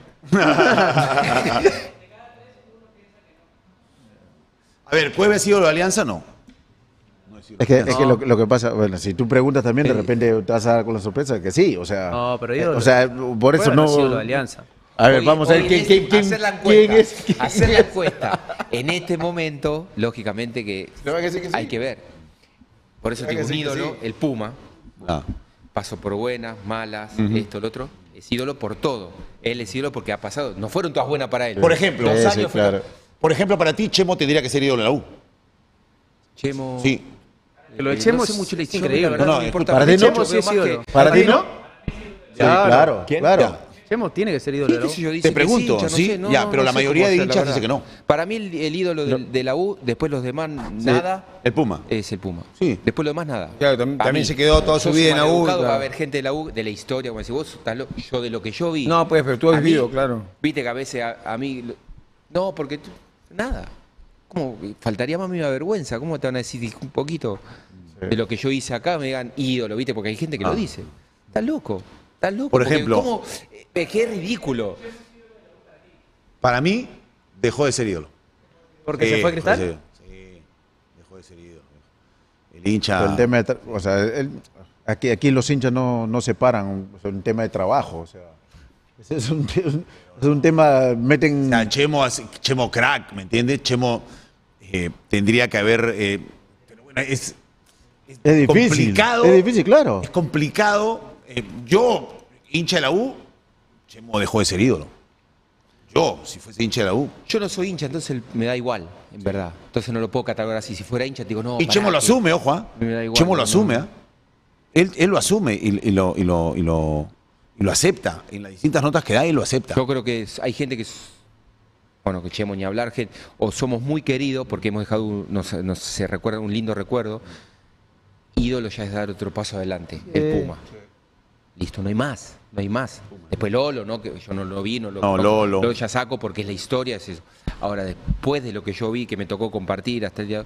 A ver, ¿Cueve ha sido de Alianza? No. Es que, es que lo, lo que pasa, bueno, si tú preguntas también, de repente te vas a dar con la sorpresa de que sí, o sea. No, pero eh, ídolo. O sea, por eso Puede no. haber sido de Alianza. A ver, Hoy- vamos a ver hoy quién, en quién, este- quién, hacer la quién encuesta, es. quién- hacer la encuesta. En este momento, lógicamente que Le va a decir que sí. hay que ver. Por eso Le va a tengo un decir que ídolo, sí. el Puma. Ah. Pasó por buenas, malas, esto, lo otro. Es ídolo por todo. Él es ídolo porque ha pasado. No fueron todas buenas para él. Por ejemplo, dos Sí, años sí, fueron- claro. Por ejemplo, para ti, Chemo tendría que ser ídolo de la U. Chemo. Sí. Que lo Eh, echemos no sé mucho la es historia, increíble. la verdad, No, no no, me importa. para Pero ti no. Chemo Sí, veo más sí, que- ídolo. ¿Para ti ¿Para no? ti Sí, claro, ¿Quién? claro. Ya. Chemo tiene que ser ídolo de la U. ¿Qué sé yo? Dice Te que pregunto, hincha, no sí, sé, no, ya, no, pero no la sé mayoría cómo de hacer, la hinchas verdad. dice que no. Para mí el, el ídolo del- de la U, después los demás, nada, El Puma. es el Puma. Sí. Después lo demás, nada. Claro, tam- Pa' también mí. se quedó toda su Sos vida en la U, maleducado, claro. Va a haber gente de la U, de la historia, como decís vos, estás lo- yo de lo que yo vi. No, pues, pero tú has a mí, vivido, claro. Viste que a veces a, a mí. lo- No, porque tú- nada. ¿Cómo? Faltaría más mi vergüenza. ¿Cómo te van a decir un poquito de lo que yo hice acá? Me digan ídolo, ¿viste? Porque hay gente que Ah. lo dice. Estás loco. Estás loco. Por porque ejemplo- ¿cómo? Eh, qué ridículo. Para mí, dejó de ser ídolo. Porque Sí, se fue a dejó de Cristal. ser- Sí, dejó de ser ídolo. El hincha. Pero el tema de tra- o sea, el- aquí, aquí los hinchas no, no se paran, es un tema de trabajo, o sea. Es, es un, te- es un tema, meten. O sea, Chemo, hace- Chemo crack, ¿me entiendes? Chemo eh, tendría que haber. eh, pero bueno, es, es, Es difícil. complicado. Es difícil, claro. Es complicado. Eh, yo, hincha de la U, Chemo dejó de ser ídolo. Yo, si fuese hincha de la U. Yo no soy hincha, entonces me da igual, en verdad. Entonces no lo puedo catalogar así. Si fuera hincha, te digo, no. Y pará, Chemo lo que- asume, ojo, ¿ah? Me da igual, Chemo lo no, asume, no. ¿ah? Él, él lo asume y, y lo, y, lo, y, lo, y lo acepta. En las distintas notas que da, él lo acepta. Yo creo que es- hay gente que, es- bueno, que Chemo ni hablar, gente, o somos muy queridos porque hemos dejado, un- nos, nos- se recuerda un lindo recuerdo. Ídolo ya es dar otro paso adelante, el Puma. Listo, no hay más, no hay más. Después Lolo, ¿no? Que yo no lo vi, no lo No, Lolo. Lolo ya saco porque es la historia, es eso. Ahora, después de lo que yo vi, que me tocó compartir hasta el día.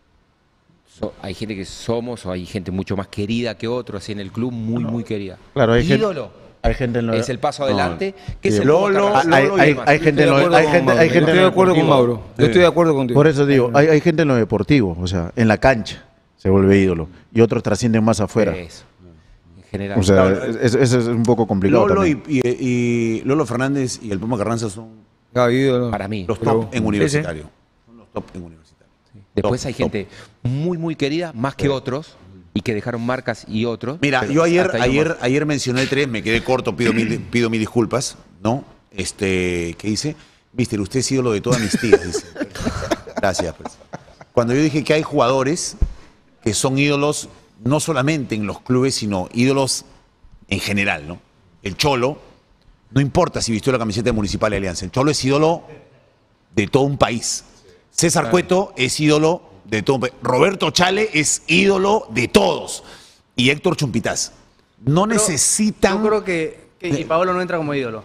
so- hay gente que somos, o hay gente mucho más querida que otros, así en el club, muy, muy querida. Claro, hay gente- Ídolo. Hay gente en lo- Es el paso adelante, No, que es sí. el Lolo, Puma Carrasco. hay- Lolo y hay- demás. hay gente en lo- Estoy de hay acuerdo gente- con hay Mauro. gente Yo en estoy lo de acuerdo con deportivo. Mauro. Yo estoy de acuerdo contigo. Por eso digo, hay, hay gente en lo deportivo, o sea, en la cancha se vuelve ídolo y otros trascienden más afuera. Eso, en general. O sea, Claro, es- eso es un poco complicado. Lolo y, también. y- y Lolo Fernández y el Puma Carranza son Ah, ídolo. para mí. los Pero- top en sí, universitario. Son los top en universitario. Después Top, hay gente muy, muy querida, más que otros, y que dejaron marcas y otros. Mira, pero yo ayer, hasta ahí ayer, nomás. ayer mencioné tres, me quedé corto, pido mil, pido mil disculpas, ¿no? Este, ¿qué dice? Mister, usted es ídolo de todas mis tías, dice. Gracias, pues. Cuando yo dije que hay jugadores que son ídolos no solamente en los clubes, sino ídolos en general, ¿no? El Cholo, no importa si vistió la camiseta de Municipal de Alianza, el Cholo es ídolo de todo un país. César Cueto es ídolo de todo un país. Roberto Chale es ídolo de todos. Y Héctor Chumpitaz. No Pero necesitan... Yo creo que, que y Paolo no entra como ídolo.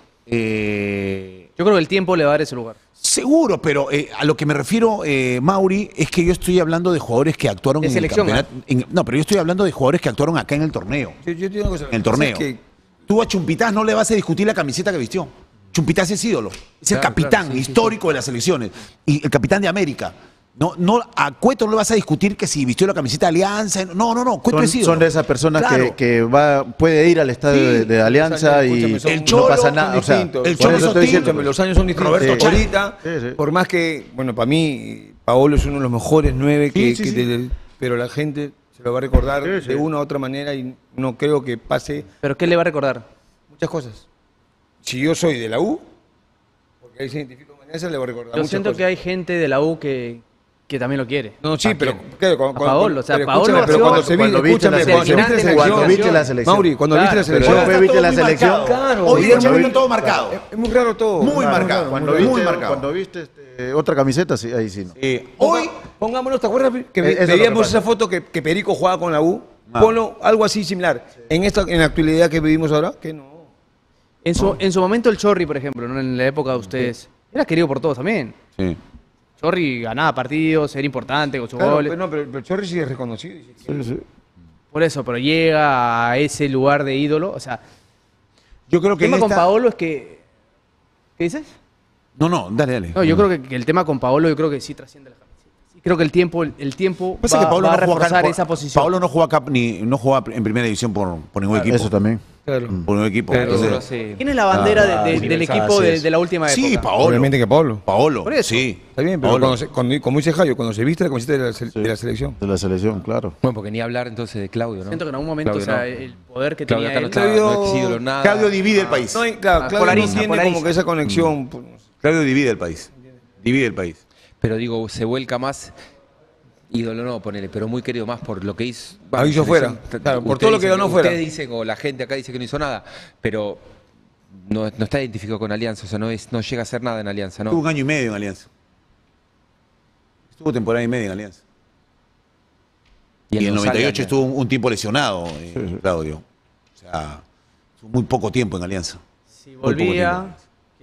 eh, Yo creo que el tiempo le va a dar ese lugar. seguro, pero eh, a lo que me refiero, eh, Mauri, es que yo estoy hablando de jugadores que actuaron De en selección, el campeonato. en- no, pero yo estoy hablando de jugadores que actuaron acá en el torneo. Yo, yo te digo una cosa. En el torneo. Es que Tú a Chumpitaz no le vas a discutir la camiseta que vistió. Chumpitaz es ídolo. Es el Claro, capitán claro, sí, sí, histórico de las selecciones. Y el capitán de América. No, no, a Cueto no le vas a discutir que si vistió la camiseta de Alianza. No, no, no. Cueto Son, es ídolo. son de esas personas Claro. que, que va, puede ir al estadio Sí. de, de Alianza y Escúchame, son- El no Cholo pasa son nada. O sea, distintos. el por Cholo eso es estoy diciendo, Escúchame, los años son distintos. Roberto Sí. Ahorita, Sí, sí. por más que, bueno, para mí, Paolo es uno de los mejores nueve, que, Sí, sí, que sí. del- pero la gente se lo va a recordar Sí, sí. de una u otra manera y no creo que pase ¿Pero qué le va a recordar? muchas cosas. Si yo soy de la U, porque ahí se identifica con Alianza, le voy a recordar Yo muchas siento cosas. que hay gente de la U que, que también lo quiere. No, sí, ¿A pero quién? claro, cuando, A cuando- Paolo, o sea, pero Paolo escúchame, pero nació cuando se vi, cuando viste escúchame, la cuando se viste la selección, selección, cuando viste la selección. Mauri, cuando Claro, viste la pero selección, después Está viste todo la muy selección. marcado. Claro, Hoy cuando en Chile vi- está todo marcado. es, es muy raro todo. Muy Claro, marcado. Cuando Muy viste, marcado. cuando viste este, otra camiseta, sí, ahí sí. No. Eh, hoy, Pongámonos, ¿te acuerdas que Eh, eso es lo que veíamos pasa. esa foto que, que Perico jugaba con la U? Ah. Ponlo algo así similar. En esta en la actualidad que vivimos ahora, que no. En su, en su momento el Chorri, por ejemplo, ¿no? En la época de ustedes, era querido por todos también. sí. Chorri ganaba partidos, era importante con sus Claro, goles. pero, no, pero, pero Chorri sí es reconocido. y sí, sí. Por eso, pero llega a ese lugar de ídolo. O sea, Yo creo el que tema en con esta- Paolo es que... ¿Qué dices? No, no, dale, dale. No, yo creo que, que el tema con Paolo, yo creo que sí trasciende la camiseta. Sí, creo que el tiempo, el tiempo Pasa va, que Paolo va a no juega acá reforzar por- esa posición. Paolo no juega acá ni no juega en primera división por, por ningún equipo. Eso también. Claro. Por ningún equipo. Pero- Entonces, Eso lo hace- ¿Quién es la bandera Ah, de- de- sí, del ah, equipo sí, de, es. de la última época? sí, Paolo. Obviamente que Pablo. Paolo. Por eso. Sí. Está bien, pero Paolo. cuando se- cuando- como dice Jayo, cuando se viste la camiseta de la, se- de la selección. De la selección, claro. Bueno, porque ni hablar entonces de Claudio, ¿no? Siento que en algún momento, Claudio o sea, no. el poder que Claudio tenía acá no él... está, Claudio- no es ídolo, nada. Claudio divide el país. No, hay- claro, Ah, Claudio polariza, no tiene polariza. como que esa conexión. pues, no sé. Claudio divide el país. Divide el país. Pero digo, se vuelca más, ídolo no, ponele, pero muy querido más por lo que hizo. Ah, hizo fuera. Claro, por todo lo que ganó fuera. Ustedes dicen, o la gente acá dice que no hizo nada, pero no, no está identificado con Alianza, o sea, no, es, no llega a hacer nada en Alianza, Estuvo ¿no? un año y medio en Alianza. Estuvo temporada y media en Alianza. Y, él en el no sale noventa y ocho a Alianza. estuvo un, un tiempo lesionado, eh, Claudio. O sea, estuvo muy poco tiempo en Alianza. Si Muy poco tiempo. volvía...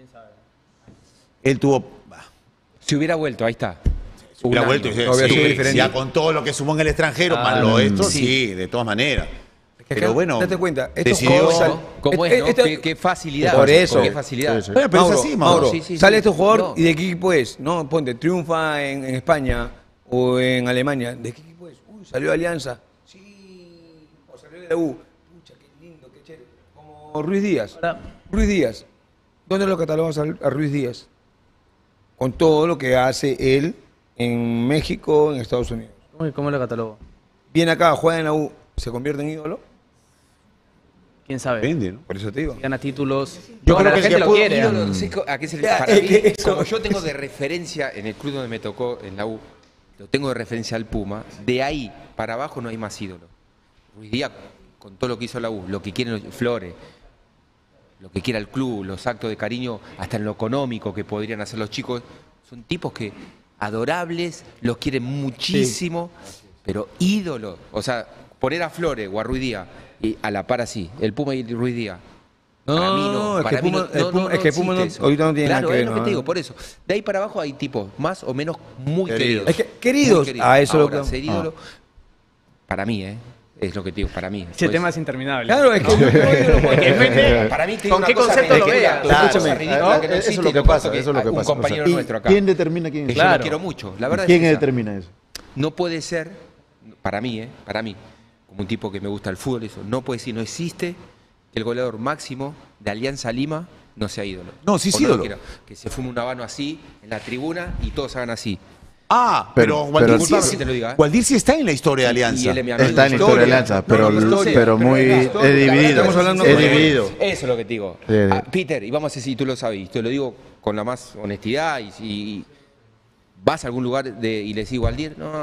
Él tuvo. bah, Si hubiera vuelto, ahí está. hubiera Un vuelto y año. dice, No, hubiera sí, sido diferente. ya con todo lo que sumó en el extranjero, más lo esto, sí. sí. de todas maneras. que Pero acá, bueno, date cuenta, estos decidió. jugadores- ¿Cómo, cómo Este- es, no? este- qué, qué facilidad. Por eso. Qué facilidad. Sí, sí. Pero, pero Mauro, es así, Mauro. Mauro, Sí, sí, sale sí. este jugador No. y de qué equipo es, ¿no? Ponte, triunfa en, en España o en Alemania. ¿De qué equipo es? Uy, salió de Alianza. Sí. O salió de la U. Pucha, qué lindo, qué chévere. Como Ruiz Díaz. Ruiz Díaz. ¿Dónde lo catalogas a, a Ruiz Díaz? Con todo lo que hace él en México, en Estados Unidos. ¿Cómo, cómo lo catalogo? viene acá, juega en la U, ¿se convierte en ídolo? ¿Quién sabe? Depende, ¿no? Por eso te digo. Gana títulos. Yo Ahora, creo la que gente el lo que pudo- quiere. Ídolo, ¿ah? no sé co- a qué se le- Ya, para es mí, que eso- como yo tengo de referencia en el club donde me tocó, en la U, lo tengo de referencia al Puma, de ahí para abajo no hay más ídolo. Ruiz Díaz, con todo lo que hizo la U, lo que quieren los Flores, lo que quiera el club, los actos de cariño, hasta en lo económico que podrían hacer los chicos, son tipos que adorables, los quieren muchísimo, pero ídolos. O sea, poner a Flores o a Ruiz Díaz y a la par así, el Puma y Ruiz Díaz. No, Para mí no, no, es que para mí Puma- no- el no, Puma- no, es que no Puma no- existe eso. ahorita no tiene nada Claro, que ver, es lo que ¿no? te digo, por eso. De ahí para abajo hay tipos más o menos muy Queridos. queridos. Es que queridos, Muy a eso lo Ahora, que- ser ídolo, para mí, ¿eh? Es lo que te digo, para mí. Ese Pues, tema es interminable. Claro, es que yo no ídolo porque Depende para mí te ¿Con digo una qué cosa concepto lo ridícula, veas? una cosa Escúchame, ridícula ¿no? que no Eso es existe, lo que y comparto pasa, eso es lo que un pasa. compañero O sea, ¿y nuestro acá, ¿quién determina quién que es? yo lo Claro. quiero mucho. La verdad ¿Quién es esa. determina eso? No puede ser, para mí, ¿eh? Para mí, como un tipo que me gusta el fútbol, eso, no puede decir, no existe que el goleador máximo de Alianza Lima no sea ídolo. No, sí es O lo ídolo. quiera. Que se fume un habano así, en la tribuna, y todos hagan así. Ah, Pero- pero, Waldir, pero- sí, es- Sí te lo diga, ¿eh? Waldir sí está en la historia de Y Alianza. él es mi amigo. Está en la historia de Alianza, pero, No, no, historia, pero pero muy es la es historia. dividido. Estamos hablando Es con- dividido. Eso es lo que te digo. Sí, sí. Ah, Peter, y vamos a decir, tú lo sabes, y te lo digo con la más honestidad, y si vas a algún lugar de, y le decís, Waldir, no,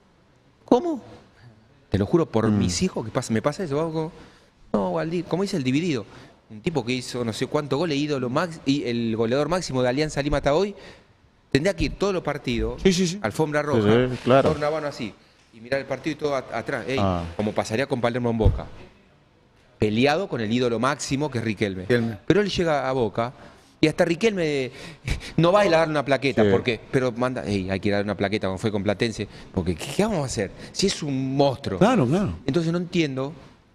¿cómo? Te lo juro por Mm. mis hijos que pasa, me pasa eso. Como, no, Waldir, como dice el dividido, un tipo que hizo no sé cuánto goles, ídolo max, y el goleador máximo de Alianza Lima hasta hoy, tendría que ir todos los partidos, Sí, sí, sí. alfombra roja, Sí, sí, claro. torna mano así, y mirar el partido y todo a- atrás, ey, Ah. como pasaría con Palermo en Boca. Peleado con el ídolo máximo que es Riquelme. Riquelme. Pero él llega a Boca y hasta Riquelme no va a ir a dar una plaqueta, Sí. porque, pero manda, ey, hay que ir a dar una plaqueta como fue con Platense, porque ¿qué, qué vamos a hacer? Si es un monstruo. Claro, claro. Entonces no entiendo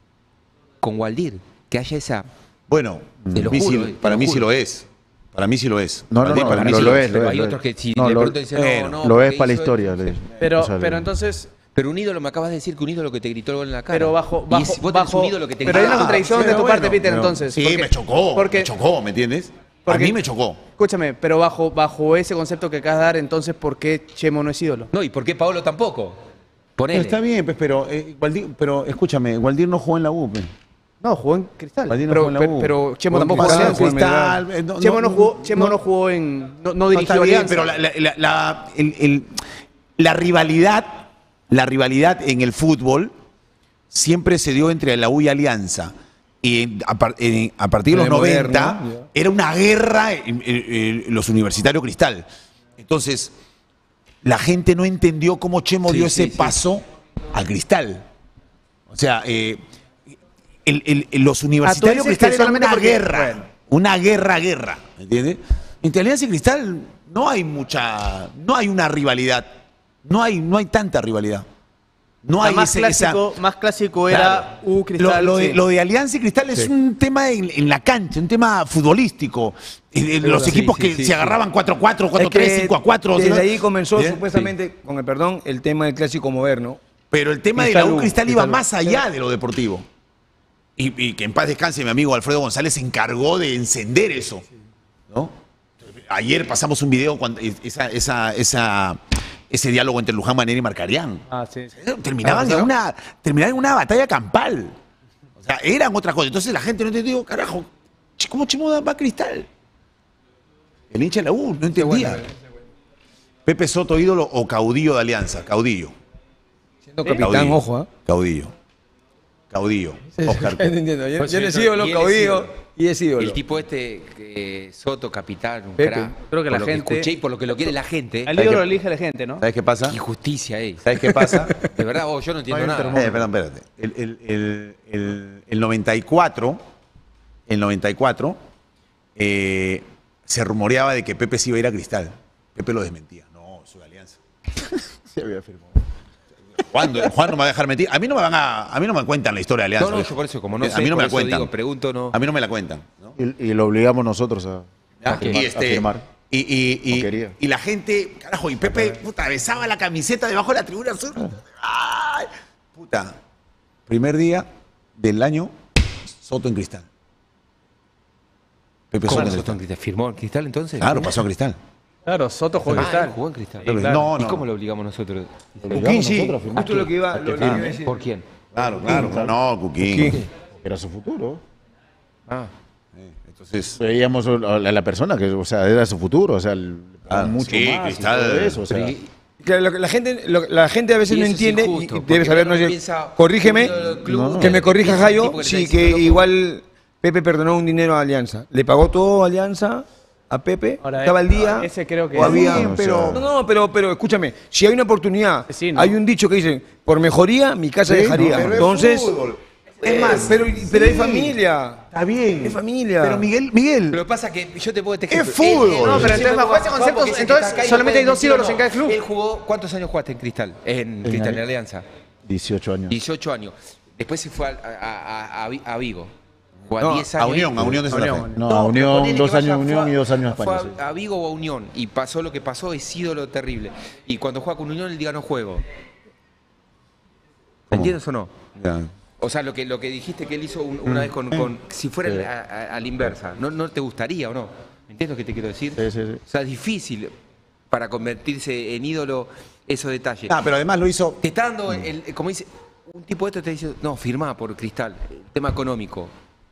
con Waldir que haya esa. Bueno, Te lo mí sí- juro, te para lo mí sí juro. lo es. Para mí sí lo es. No, no, Waldir no, para mí lo, sí lo es. es. Pero lo hay es, otros lo que es. si No, de lo- pronto dicen, bueno, no, no. Lo es porque para la hizo- historia. le- Pero, o sea, pero le- entonces, Pero un ídolo, me acabas de decir que un ídolo que te gritó el gol en la cara. pero bajo, Y bajo, si vos tenés bajo- un ídolo que te pero hay una grita- contradicción Ah, de tu pero parte, bueno, Peter, pero- entonces. Sí, porque- me chocó. porque- me chocó, ¿me entiendes? porque- a mí me chocó. Escúchame, pero bajo, bajo ese concepto que acabas de dar, entonces, ¿por qué Chemo no es ídolo? No, ¿y por qué Paolo tampoco? Pero Ponele. está bien, pues, pero, eh, Waldir- pero escúchame, Waldir no jugó en la U. Pues. No, jugó en Cristal. Waldir no pero, jugó en la pero, U. pero Chemo Jugó en tampoco jugó en Cristal, Alianza. jugó en Cristal, eh, no- Chemo no, no- jugó, Chemo no, no- jugó en. No, no No, dirigió está bien, Alianza. pero la, la- la- la- el- el- la rivalidad, la rivalidad en el fútbol siempre se dio entre la U y Alianza. Y en- a, par- en- a partir de los En el noventa moderno, ya. era una guerra en, en- en los universitarios Cristal. Entonces, la gente no entendió cómo Chemo Sí, dio sí, ese sí. paso al Cristal. O sea, eh, el- el- el- los universitarios dices que Cristal era solamente una porque- guerra. bueno. Una guerra, guerra. ¿Me entiendes? Entre Alianza y Cristal no hay mucha. No hay una rivalidad. No hay, no hay tanta rivalidad. No La hay más, ese- clásico, más clásico era Claro. U Cristal. Lo, lo de, sí. lo de Alianza y Cristal es Sí. un tema en, en la cancha, un tema futbolístico. En- en los Sí, equipos sí, que sí, se sí. agarraban cuatro cuatro, Es cuatro tres, que cinco a cuatro. Desde ¿sí? ahí comenzó Bien. supuestamente, con el perdón, el tema del clásico moderno. Pero el tema de Cristal la U U, Cristal iba Cristal U. más allá de lo deportivo. Y, y que en paz descanse mi amigo Alfredo González se encargó de encender eso. ¿No? Ayer pasamos un video cuando esa, esa, esa, ese diálogo entre Luján Manera y Marcarián. Ah, sí, sí. Terminaban, Ah, en una, terminaban en una batalla campal. O sea, eran otras cosas. Entonces la gente no entendió, carajo, che, ¿cómo Chemo va a Cristal? El hincha de la U no entendía. Pepe Soto, ídolo o caudillo de Alianza. Caudillo. Siendo capitán, Caudillo. ojo, ¿ah? Caudillo. Caudillo. Oscar. Entiendo. Yo, Pues yo sí, le eso- sigo y los él es caudillos ídolo. y es ídolo. El tipo este, que Soto, capitán, un Pepe. crack. Creo que por la lo gente- escuché y por lo que lo quiere la gente. Al ¿Sabes ídolo qué? lo elige la gente, ¿no? ¿Sabes qué pasa? Qué injusticia, eh. ¿Sabes qué pasa? De verdad, vos, yo no entiendo Hay un nada. Eh, perdón, espérate. El, el, el, el, el noventa y cuatro, el noventa y cuatro, eh, se rumoreaba de que Pepe se iba a ir a Cristal. Pepe lo desmentía. No, soy de Alianza. Sí, había firmado. Juan, Juan no me va a dejar mentir. A mí no me van a, a mí no me cuentan la historia de Alianza. No, no, yo por eso, como no Eh, sé, a mí no por me la eso cuentan. digo, pregunto, no. A mí no me la cuentan. ¿no? Y, y lo obligamos nosotros a, ¿Ya? a firmar. y, a este, firmar. y, y, y- No quería. y la gente, carajo, y Pepe, puta, besaba la camiseta debajo de la tribuna sur. Ay, puta. Primer día del año, Soto en Cristal. Pepe ¿Cómo Soto en Soto Cristal. en Cristal? ¿Firmó en Cristal entonces? Claro, pasó a Cristal. Claro, Soto jugó en Ah, Cristal. él jugó en Cristal. Sí, claro. No, ¿Y no. cómo lo obligamos nosotros? Cuquín, sí, nosotros a firmar. justo lo que iba, lo, lo que iba a decir. ¿Por quién? Claro, claro. No, Cuquín. Cuquín. Era su futuro. Ah, Entonces, Veíamos a la, la persona que, o sea, era su futuro, o sea, el- Ah, mucho sí, más y Cristal. todo eso, o sea, pero y- Que lo que la gente, lo- la gente a veces Y no eso es entiende injusto, y- y porque debe saber, no uno sé, piensa, corrígeme, uno del club, no, que- que me corrija piensa un Jayo, tipo que le sí, está que diciendo, loco. igual Pepe perdonó un dinero a Alianza. Le pagó todo a Alianza, a Pepe, Ahora, estaba al día. ese creo que- o había, Bien, pero- No, no, pero, pero escúchame, si hay una oportunidad, Sí, ¿no? hay un dicho que dice, por mejoría, mi casa Sí, dejaría. pero es Entonces, fútbol. es más, pero, pero hay familia. Está bien. Es familia. Pero Miguel, Miguel. Pero pasa que yo te puedo te Es fútbol. No, pero entonces, bajo ese concepto, entonces, solamente hay dos ídolos en cada club. Él jugó, ¿cuántos años jugaste en Cristal? En Cristal, en Alianza. dieciocho años. dieciocho años. Después se fue a, a, a, a- a Vigo. Jugó No, diez a años. Unión, a Unión de Santa Fe. Unión. No, a pero Unión, ponele dos que vaya, años Unión fue a- y dos años fue España. a, sí. a Vigo o a Unión. Y pasó lo que pasó, es ídolo terrible. Y cuando juega con Unión, él diga no juego. ¿Me entiendes o no? Ya. O sea, lo que, lo que dijiste que él hizo un- una vez con, con- si fuera a, a- a la inversa, ¿no, ¿no te gustaría o no? ¿Me entiendes lo que te quiero decir? Sí, sí, sí. O sea, es difícil para convertirse en ídolo esos detalles. Ah, pero además lo hizo. Te está dando, el, el- como dice, un tipo de esto te dice, no, firmá por Cristal, el tema económico.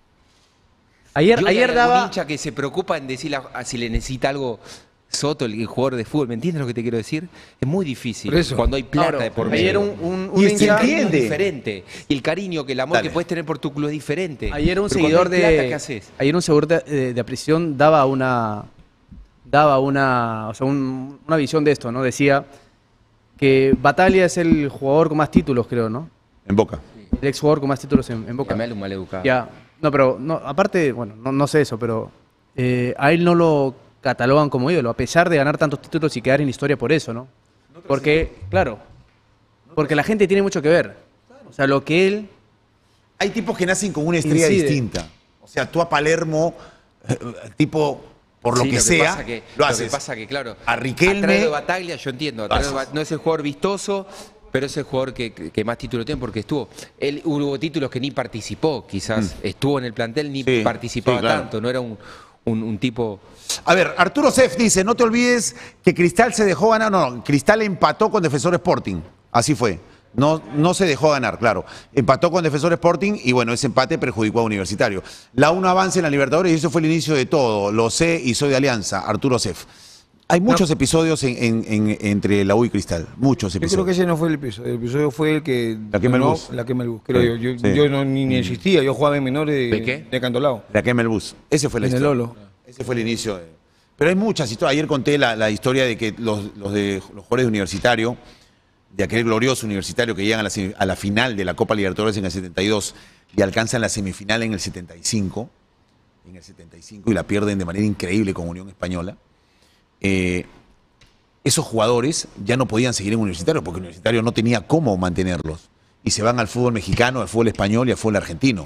Ayer, Y hoy ayer hay algún daba... hincha que se preocupa en decirle a- a si le necesita algo Soto, el, el jugador de fútbol, ¿me entiendes lo que te quiero decir? Es muy difícil Por eso. cuando hay plata Claro, de por ayer medio. un, un, un Y Y el hincha... entiende. cariño es diferente. Y el cariño, que el amor Dale. que puedes tener por tu club es diferente. Ayer un Pero seguidor cuando hay plata, de ¿qué haces? ayer un seguidor de, de, de apreciación daba una daba una o sea, un- una visión de esto, ¿no? Decía que Bataglia es el jugador con más títulos, creo, ¿no? En Boca. El ex jugador con más títulos en, en Boca. Llamale un maleducado. Ya, no, pero no, aparte, bueno, no, no sé eso, pero eh, a él no lo catalogan como ídolo, a pesar de ganar tantos títulos y quedar en la historia por eso, ¿no? Porque, claro, porque la gente tiene mucho que ver. O sea, lo que él Hay tipos que nacen con una estrella Incide. distinta. O sea, tú a Palermo, eh, tipo, por lo Sí, que sea, pasa que, lo que haces. pasa que, claro, A Riquelme- atrás de Bataglia, yo entiendo, atrás de Lo haces. Ba- no es el jugador vistoso, pero es el jugador que, que más títulos tiene porque estuvo. Él hubo títulos que ni participó, quizás. Estuvo en el plantel, ni Mm. Sí, participaba sí, claro. tanto, no era un, un- un tipo. A ver, Arturo Sef dice, no te olvides que Cristal se dejó ganar. No, no, Cristal empató con Defensor Sporting. Así fue. No, no se dejó ganar, claro. Empató con Defensor Sporting y bueno, ese empate perjudicó a Universitario. La uno avanza en la Libertadores y eso fue el inicio de todo. Lo sé y soy de Alianza, Arturo Sef. Hay muchos episodios en- en- en- entre la U y Cristal. Muchos Yo episodios. creo que ese no fue el episodio. El episodio fue el que. La quema el no, bus. La quema el bus, creo Sí, yo. Yo, sí. yo no, ni, ni existía. Yo jugaba en menores de, ¿De qué? de Cantolao. La quema el bus. Ese fue la En el historia. Lolo. Ese fue el inicio. de- Pero hay muchas historias. Ayer conté la, la historia de que los, los de los jugadores de Universitario, de aquel glorioso Universitario que llegan a la, semi- a la final de la Copa Libertadores en el setenta y dos y alcanzan la semifinal en el setenta y cinco, en el setenta y cinco y la pierden de manera increíble con Unión Española. Eh, esos jugadores ya no podían seguir en Universitario porque Universitario no tenía cómo mantenerlos y se van al fútbol mexicano, al fútbol español y al fútbol argentino.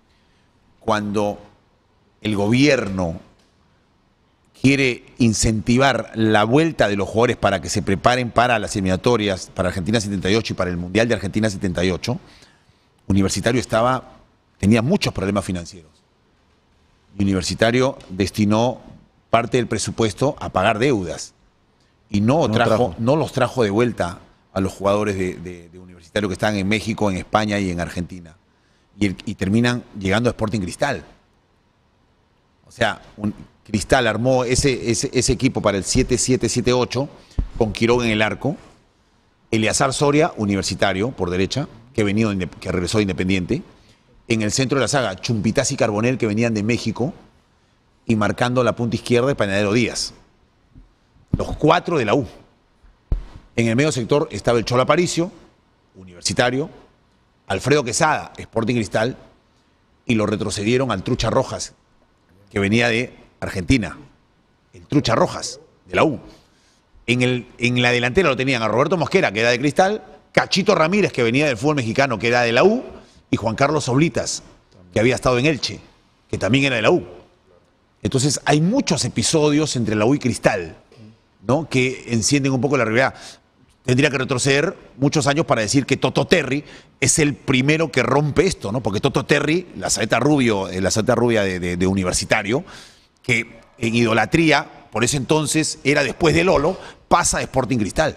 Cuando el gobierno quiere incentivar la vuelta de los jugadores para que se preparen para las eliminatorias, para Argentina setenta y ocho y para el Mundial de Argentina setenta y ocho, Universitario estaba, tenía muchos problemas financieros. Y Universitario destinó parte del presupuesto a pagar deudas. Y no, No trajo, trajo. no los trajo de vuelta a los jugadores de, de- de Universitario que están en México, en España y en Argentina. Y, el- y terminan llegando a Sporting Cristal. O sea, un, Cristal armó ese, ese, ese equipo para el siete siete siete ocho con Quiroga en el arco. Eleazar Soria, Universitario, por derecha, que, venido, de Inde- que regresó de Independiente. En el centro de la saga, Chumpitaz y Carbonell, que venían de México. Y marcando la punta izquierda de Panadero Díaz. Los cuatro de la U. En el medio sector estaba el Cholo Aparicio, Universitario, Alfredo Quesada, Sporting Cristal, y lo retrocedieron al Trucha Rojas, que venía de Argentina. El Trucha Rojas, de la U. En, el, en la delantera lo tenían a Roberto Mosquera, que era de Cristal, Cachito Ramírez, que venía del fútbol mexicano, que era de la U, y Juan Carlos Oblitas, que había estado en Elche, que también era de la U. Entonces hay muchos episodios entre la U y Cristal, ¿no?, que encienden un poco la realidad. Tendría que retroceder muchos años para decir que Toto Terry es el primero que rompe esto, ¿no? Porque Toto Terry, la saeta rubio, eh, la saeta rubia de, de- de Universitario, que en idolatría por ese entonces era después de Lolo, pasa a Sporting Cristal.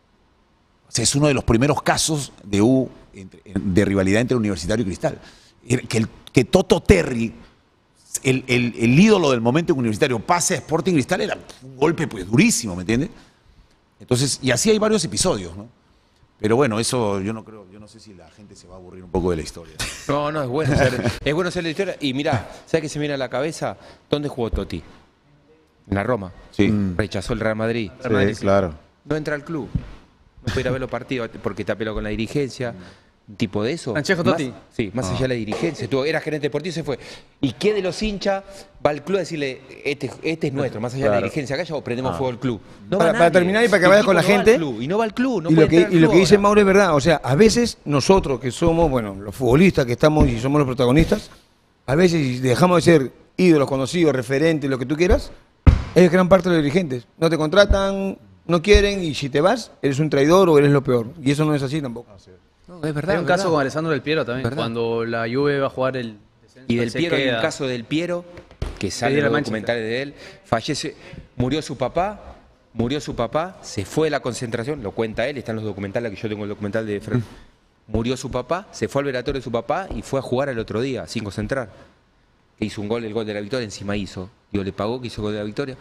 O sea, es uno de los primeros casos de, U, entre, de rivalidad entre Universitario y Cristal. Que, el, que Toto Terry, el, el, el ídolo del momento en Universitario, pase a Sporting Cristal, era un golpe pues durísimo, ¿me entiendes? Entonces, y así hay varios episodios, ¿no? Pero bueno, eso yo no creo, yo no sé si la gente se va a aburrir un poco de la historia. No, no, es bueno ser, es bueno ser la historia. Y mirá, ¿sabes qué se me viene a la cabeza? ¿Dónde jugó Totti? En la Roma. Sí. Rechazó el Real Madrid. Sí, Madrid, claro. No entra al club. No puede ir a ver los partidos porque está peleado con la dirigencia. Un tipo de eso. Francesco Totti. Más, sí, más allá de la dirigencia. Tú era gerente deportivo y se fue. ¿Y qué de los hinchas va al club a decirle, este, este es nuestro, más allá Claro. de la dirigencia? Acá ya prendemos Ah. fuego al club. No Para- va para nadie. terminar y para que El vayas tipo con la no va al gente. club, y no va al club. No y puede lo que, entrar al y lo club que dice ahora. Mauro es verdad. O sea, a veces nosotros que somos, bueno, los futbolistas que estamos y somos los protagonistas, a veces dejamos de ser ídolos, conocidos, referentes, lo que tú quieras, es gran parte de los dirigentes. No te contratan, no quieren y si te vas, eres un traidor o eres lo peor. Y eso no es así tampoco. No, es verdad. Hay un es caso verdad. con Alessandro Del Piero también, ¿Verdad? cuando la Juve va a jugar el descenso, Y del él se Piero, hay un queda. caso del Piero, que sale ir en a los Manchester. documentales de él, fallece, murió su papá, murió su papá, se fue de la concentración, lo cuenta él, está en los documentales, que yo tengo el documental de Fred. Murió su papá, se fue al velatorio de su papá y fue a jugar al otro día, sin concentrar. Que hizo un gol, el gol de la victoria, encima hizo. Digo, le pagó que hizo el gol de la victoria.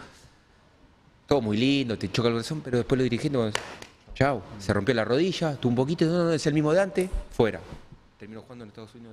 Todo muy lindo, te choca el corazón, pero después los dirigentes, chao, se rompió la rodilla, tuvo un poquito, no, no, es el mismo de antes, fuera. Terminó jugando en Estados Unidos.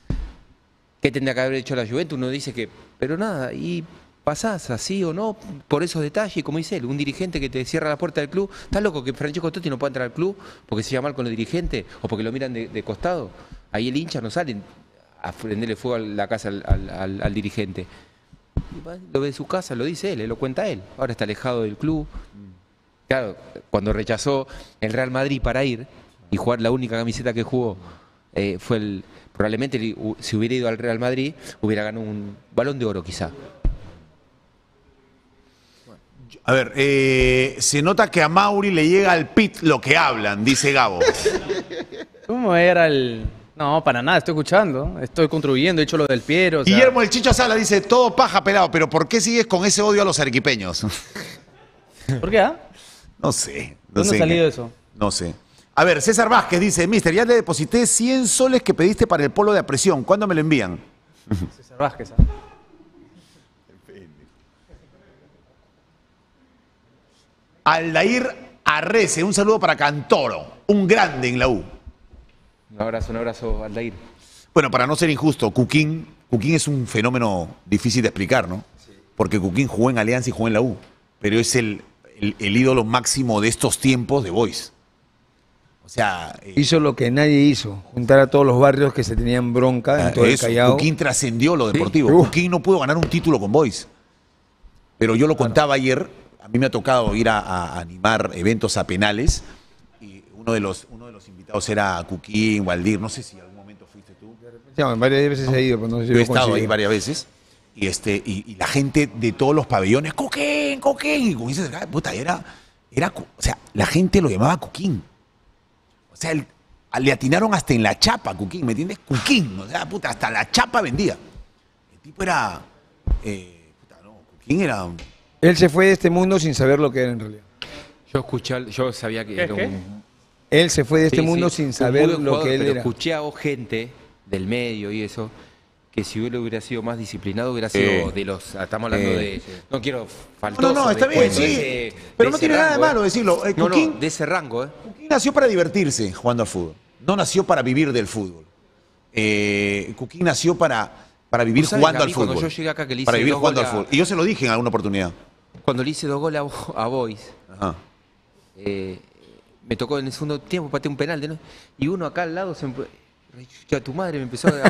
¿Qué tendría que haber hecho la Juventus? Uno dice que, pero nada, y pasás así o no, por esos detalles, como dice él, un dirigente que te cierra la puerta del club, ¿estás loco que Francesco Totti no pueda entrar al club porque se llama mal con los dirigentes o porque lo miran de, de costado? Ahí el hincha no sale a prenderle fuego a la casa al, al- al- al dirigente. Y va, lo ve de su casa, lo dice él, él lo cuenta él. Ahora está alejado del club. Claro, cuando rechazó el Real Madrid para ir y jugar la única camiseta que jugó, eh, fue el. Probablemente li- hu- si hubiera ido al Real Madrid, hubiera ganado un balón de oro quizá. A ver, eh, se nota que a Mauri le llega al pit lo que hablan, dice Gabo. ¿Cómo era el...? No, para nada, estoy escuchando, estoy contribuyendo, he hecho lo del Piero. O sea, Guillermo el Chicho Sala dice, todo paja pelado, pero ¿por qué sigues con ese odio a los arequipeños? ¿Por qué? Ah? No sé. No ¿Dónde sé. ha salido eso? No sé. A ver, César Vázquez dice, mister, ya le deposité cien soles que pediste para el polo de apresión. ¿Cuándo me lo envían? César Vázquez. ¿Ah? Aldair Arrece, un saludo para Cantoro, un grande en la U. Un abrazo, un abrazo, Aldair. Bueno, para no ser injusto, Cuquín, Cuquín es un fenómeno difícil de explicar, ¿no? Porque Cuquín jugó en Alianza y jugó en la U, pero es el, el, el ídolo máximo de estos tiempos de Boys. O sea, eh, Hizo lo que nadie hizo, juntar a todos los barrios que se tenían bronca en todo el eso, Callao. Cuquín trascendió lo deportivo. Uf. Cuquín no pudo ganar un título con Boys. Pero yo lo contaba ayer, a mí me ha tocado ir a, a animar eventos a penales y uno de los, uno de los invitados era Cuquín, Waldir, no sé si en algún momento fuiste tú. Sí, varias veces he ido, pero no sé si Yo he lo estado ahí consigo. varias veces y, este, y, y la gente de todos los pabellones, Coquín, Coquín, y Coquín se acercaba, puta, era, era, cu- o sea, la gente lo llamaba Coquín. O sea, el- le atinaron hasta en la chapa, Cuquín, ¿me entiendes? Cuquín, o sea, puta, hasta la chapa vendía. El tipo era, eh, puta, no, Cuquín era, Él se fue de este mundo sin saber lo que era en realidad. Yo escuché, yo sabía que ¿Qué, era qué? un. Él se fue de este Sí, mundo sí, sin un saber muy buen lo jugador, que él pero era. escuché a gente del medio y eso, que si él hubiera sido más disciplinado, hubiera sido Eh, de los. Estamos hablando eh, de. No quiero no, faltoso. no, está bien, después, sí, de ese- pero de no ese tiene nada de rango, malo eh. decirlo. Eh, No, Cuquín- no, de ese rango, ¿eh? Cuquín nació para divertirse jugando al fútbol, no nació para vivir del fútbol. Eh, Cuquín nació para, para vivir ¿Tú sabes jugando que a al mí cuando fútbol. yo llegué acá que le hice para vivir dos jugando al goles a- fútbol. Y yo se lo dije en alguna oportunidad. Cuando le hice dos goles a, Bo- a Boys, Ajá. eh, me tocó en el segundo tiempo, pateé un penal. de no- y uno acá al lado se empe- ya tu madre me empezó a.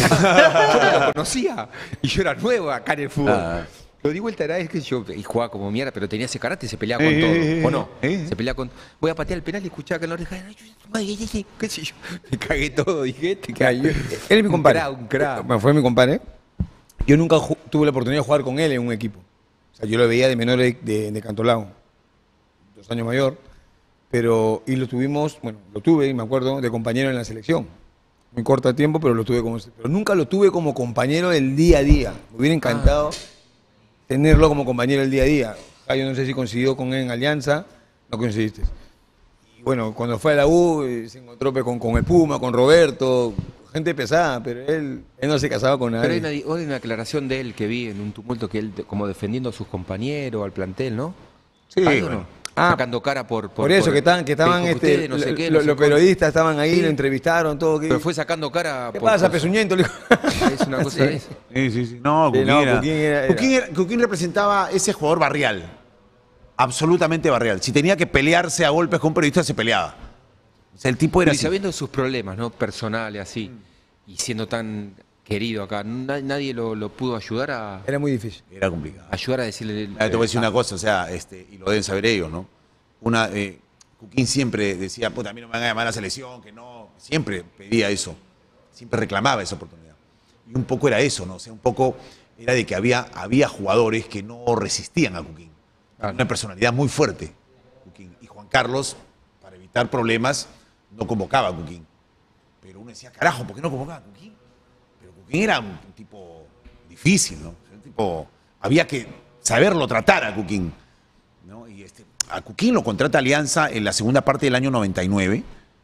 Yo no lo conocía. Y yo era nuevo acá en el fútbol. Ah. Lo di vuelta era es que yo. Y jugaba como mierda, pero tenía ese carácter y se peleaba Eh, con todo. eh, eh, ¿O no? eh. Se peleaba con. Voy a patear el penal y escuchaba que en la oreja. "Ay, tu madre, ay, ay, qué sé yo. Me cagué todo, dije, te cagué. Él es mi compadre. Un crack, un crack. Bueno, fue mi compadre. Yo nunca ju- tuve la oportunidad de jugar con él en un equipo. O sea, yo lo veía de menor de, de, de Cantolao, dos años mayor. Pero, y lo tuvimos, bueno, lo tuve, me acuerdo, de compañero en la selección. Muy corto tiempo, pero lo tuve como. Pero nunca lo tuve como compañero del día a día. Me hubiera encantado tenerlo como compañero del día a día. Ah, yo no sé si coincidió con él en Alianza, no coincidiste. Y bueno, cuando fue a la U eh, se encontró pues, con, con el Puma, con Roberto, gente pesada, pero él, él no se casaba con nadie. Pero hay una, hay una aclaración de él que vi en un tumulto que él, como defendiendo a sus compañeros, al plantel, ¿no? Sí, ¿Hay o bueno. no? Ah, Sacando cara por... Por, eso, que estaban, que estaban dijo este, ustedes, no sé qué, no lo- sé los cuál. periodistas estaban ahí, Sí. lo entrevistaron, todo. ¿Qué, Pero fue sacando cara... ¿qué por- pasa, por- pezuñento? Le dijo. Es una cosa de eso. Sí, sí, sí. No, Sí, Cuquín, no, era, Cuquín era- era- Cuquín era- Cuquín representaba ese jugador barrial. Absolutamente barrial. Si tenía que pelearse a golpes con un periodista, se peleaba. O sea, el tipo era Y así. sabiendo sus problemas, ¿no? Personales, así. Y siendo tan querido acá, na- nadie lo, lo pudo ayudar a... Era muy difícil. Era complicado. Ayudar a decirle... Ah, te voy a decir una cosa, o sea, este, y lo deben saber ellos, ¿no? Una, eh, Cuquín siempre decía, puta, a mí no me van a llamar a la selección, que no. Siempre pedía eso. Siempre reclamaba esa oportunidad. Y un poco era eso, ¿no? O sea, un poco era de que había, había jugadores que no resistían a Cuquín. Una personalidad muy fuerte, Cuquín. Y Juan Carlos, para evitar problemas, no convocaba a Cuquín. Pero uno decía, carajo, ¿por qué no convocaba a Cuquín? Pero Cuquín era un tipo difícil, ¿no? Un tipo, había que saberlo tratar a Cuquín, ¿no? Y este, a Cuquín lo contrata Alianza en la segunda parte del año noventa y nueve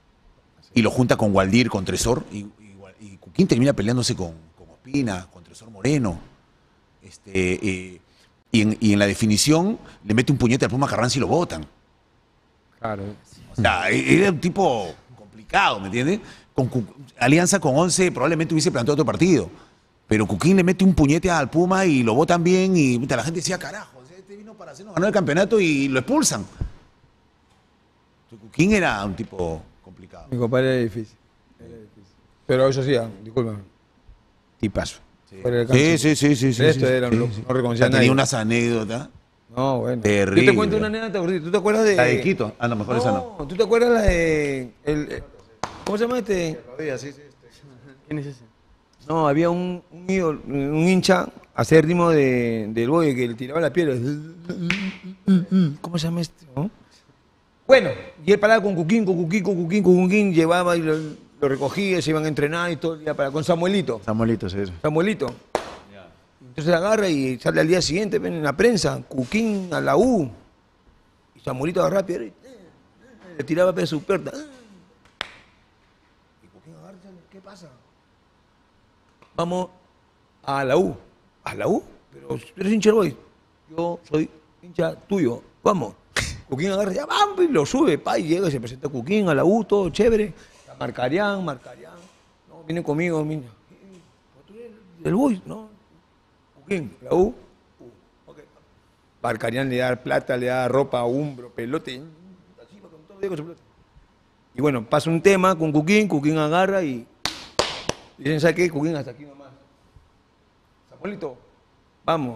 y lo junta con Waldir, con Tresor, y, y, y Cuquín termina peleándose con, con Ospina, con Tresor Moreno. Este, eh, y, en, y en la definición le mete un puñete al Puma Carranza y lo botan. Claro. O sea, era un tipo complicado, ¿me entiendes? Con Cu- Alianza con once probablemente hubiese planteado otro partido. Pero Cuquín le mete un puñete al Puma y lo botan bien y puta, la gente decía, carajo, o sea, este vino para hacernos ganar el campeonato y lo expulsan. Entonces, Cuquín era un tipo complicado. Mi compadre era difícil. Era difícil. Pero eso sí, ah, disculpa. Tipazo. Fuera del Sí, cancha. sí, sí, sí, sí. Esto sí, era un sí, loco, sí. no reconocía O sea, a nadie. tenía unas anécdotas. No, bueno. Terrible. Yo te cuento una anécdota, gordito. ¿Tú te acuerdas de...? La de Quito. Ah, no, mejor esa no. No, ¿tú te acuerdas la de... el- el- ¿Cómo se llama este? ¿Quién es ese? No, había un, un, ídolo- un hincha hacia el ritmo de, del boy que le tiraba la piedra. ¿Cómo se llama este? no? Bueno, y él paraba con Cuquín, con Cuquín, con Cuquín, con Cuquín, llevaba y lo, lo recogía, se iban a entrenar y todo el día para con Samuelito. Samuelito, sí. eso. Samuelito. Entonces agarra y sale al día siguiente ven, en la prensa, Cuquín a la U. Y Samuelito agarra la piedra y eh, le tiraba a su puerta. Y Cuquín agarra, ¿qué pasa? Vamos a la U. ¿A la U? Pero tú eres hincha del Boys. Yo soy hincha tuyo. Vamos. Cuquín agarra, ya vamos, y lo sube, pa, y llega y se presenta Cuquín a la U, todo chévere. Marcarián, Marcarián. No, viene conmigo, niña. ¿Tú eres del Boys? No. Cuquín, la U. U. Okay. Marcarián le da plata, le da ropa, hombro, pelote. Así, va con todo el día con su pelota. Y bueno, pasa un tema con Cuquín, Cuquín agarra y dicen, ¿sabes qué? Cuquín hasta aquí nomás. Samuelito, vamos.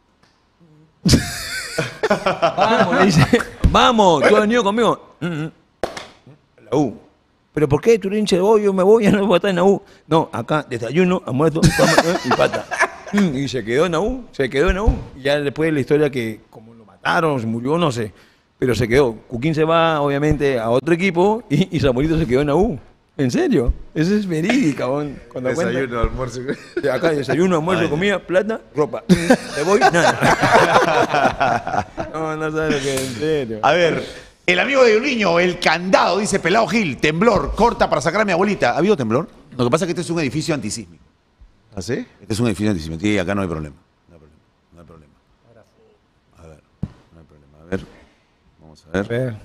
Vamos, le dice. Vamos, tú has venido conmigo. Mm, mm. La U. ¿Pero por qué? Tú eres hincha de Boys, yo me voy, ya no voy a estar en la U. No, acá, desayuno, almuerzo, toma, y pata. Mm, Y se quedó en la U, se quedó en la U. Y ya después de la historia que como lo mataron, se murió, no sé. Pero se quedó. Cuquín se va, obviamente, a otro equipo y, y Samuelito se quedó en la U. ¿En serio? Eso es verídico, cabrón. Cuando Desayuno, almuerzo. cuenta- Acá desayuno, almuerzo, comida, plata, ropa. Me voy, nada. No, no sabes lo que es, en serio. A ver, el amigo de Yuliño, el candado, dice Pelado Gil, temblor, corta para sacar a mi abuelita. ¿Ha habido temblor? Lo que pasa es que este es un edificio antisísmico. ¿Así? Este es un edificio antisísmico y acá no hay problema. No hay problema. No hay problema. A ver, no hay problema. A ver, vamos a ver. Ver.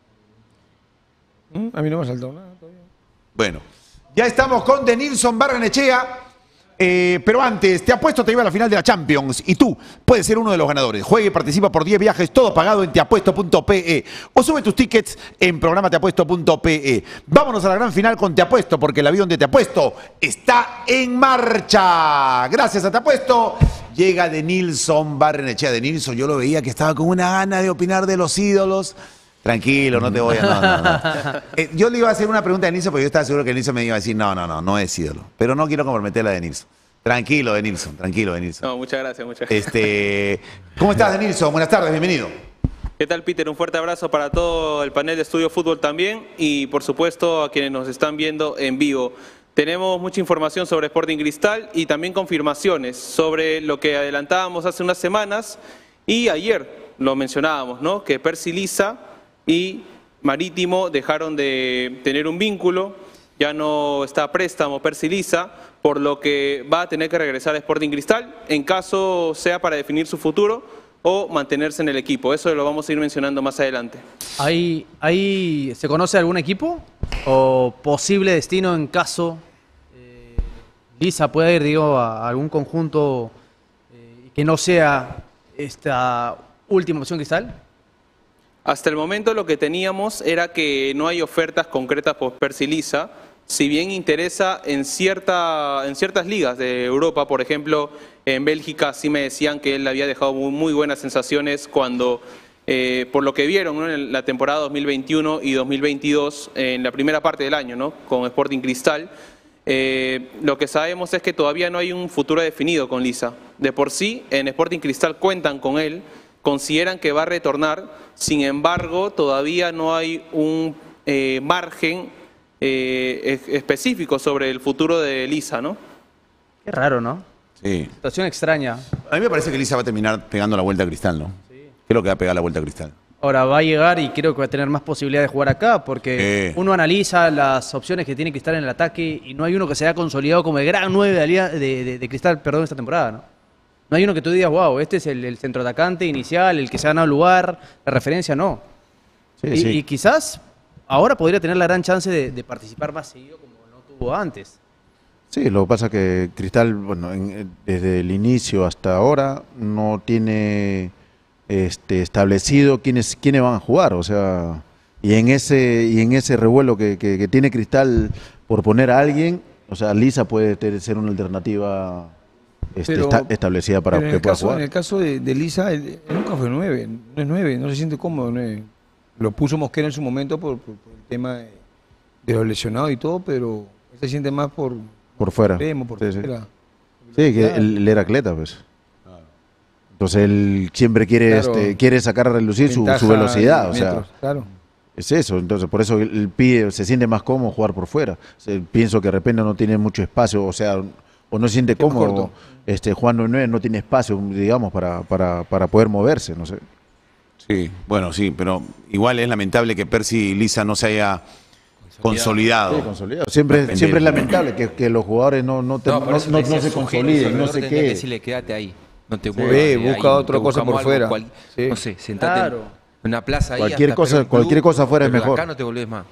Mm, A mí no me ha saltado nada todavía. Bueno, ya estamos con Denilson Barrenechea. Eh, pero antes, te apuesto te lleva a la final de la Champions y tú puedes ser uno de los ganadores. Juegue y participa por diez viajes, todo pagado en teapuesto punto pe o sube tus tickets en programa teapuesto punto pe. Vámonos a la gran final con Te Apuesto, porque el avión de Te Apuesto está en marcha. Gracias a Te Apuesto llega Denilson Barrenechea. Denilson, yo lo veía que estaba con una gana de opinar de los ídolos. Tranquilo, no te voy a... No, no, no. Eh, yo le iba a hacer una pregunta a Denilson, porque yo estaba seguro que Denilson me iba a decir, no, no, no, no es ídolo. Pero no quiero comprometerla a Denilson. Tranquilo, Denilson, tranquilo, Denilson. No, muchas gracias, muchas gracias. Este, ¿Cómo estás, Denilson? Buenas tardes, bienvenido. ¿Qué tal, Peter? Un fuerte abrazo para todo el panel de Estudio Fútbol también y, por supuesto, a quienes nos están viendo en vivo. Tenemos mucha información sobre Sporting Cristal y también confirmaciones sobre lo que adelantábamos hace unas semanas y ayer. lo mencionábamos, ¿no? Que Percy Lisa y Marítimo dejaron de tener un vínculo, ya no está a préstamo Percy Lisa, por lo que va a tener que regresar a Sporting Cristal, en caso sea para definir su futuro o mantenerse en el equipo. Eso lo vamos a ir mencionando más adelante. ¿Hay, hay, ¿Se conoce algún equipo o posible destino en caso eh, Lisa pueda ir, digo, a algún conjunto eh, que no sea esta última opción Cristal? Hasta el momento lo que teníamos era que no hay ofertas concretas por Percy Lisa, si bien interesa en, cierta, en ciertas ligas de Europa, por ejemplo, en Bélgica sí me decían que él había dejado muy, muy buenas sensaciones cuando, eh, por lo que vieron, ¿no? En la temporada dos mil veintiuno y dos mil veintidós, en la primera parte del año, ¿no? Con Sporting Cristal. Eh, lo que sabemos es que todavía no hay un futuro definido con Lisa. De por sí, en Sporting Cristal cuentan con él, consideran que va a retornar, sin embargo, todavía no hay un eh, margen eh, específico sobre el futuro de Lisa, ¿no? Qué raro, ¿no? Sí. Situación extraña. A mí me parece que Lisa va a terminar pegando la vuelta a Cristal, ¿no? Sí. Creo que va a pegar la vuelta a Cristal. Ahora va a llegar y creo que va a tener más posibilidad de jugar acá, porque Eh. uno analiza las opciones que tiene Cristal en el ataque y no hay uno que se haya consolidado como el gran nueve de, Alia- de, de- de Cristal, perdón, esta temporada, ¿no? No hay uno que tú digas, wow, este es el, el centroatacante inicial, el que se ha ganado lugar, la referencia, no. Sí, y, sí. y quizás ahora podría tener la gran chance de, de participar más seguido como no tuvo antes. Sí, lo que pasa es que Cristal, bueno, en- desde el inicio hasta ahora no tiene este, establecido quiénes, quiénes van a jugar, o sea, y en ese, y en ese revuelo que, que- que tiene Cristal por poner a alguien, o sea, Lisa puede ter- ser una alternativa este, Pero- esta- establecida para Pero en que el pueda caso, jugar. En el caso de, de Lisa, él, él nunca fue nueve, no es nueve, no se siente cómodo. nueve. Lo puso Mosquera en su momento por, por- por el tema de, de los lesionados y todo, pero él se siente más por Por fuera. extremo, por Sí, sí. fuera. Sí, que él, él era atleta, pues. Entonces él siempre quiere, Claro. este, quiere sacar a relucir su, Ventaja su velocidad, o de sea, metros, claro. es eso. Entonces por eso él, él pide, se siente más cómodo jugar por fuera. O sea, pienso que de repente no tiene mucho espacio, o sea, o no se siente Es más cómodo, corto. este, jugando en nueve, no tiene espacio, digamos, para, para, para poder moverse, no sé. Sí, bueno, sí, pero igual es lamentable que Percy Lisa no se haya consolidado. Sí, consolidado. Siempre, siempre es lamentable que, que los jugadores no, no, te- No, por no- eso no- te no decía, se su consoliden, genio, no su sé alrededor tendría que qué. decirle, quédate ahí, no te Sí, muevas. de busca ahí, otra te cosa buscamos por algo, fuera. cual- Sí. No sé, sentate en- Claro. en una plaza ahí. Cualquier hasta cosa- esperar un club, cualquier cosa afuera es pero de mejor. acá no te volvés más.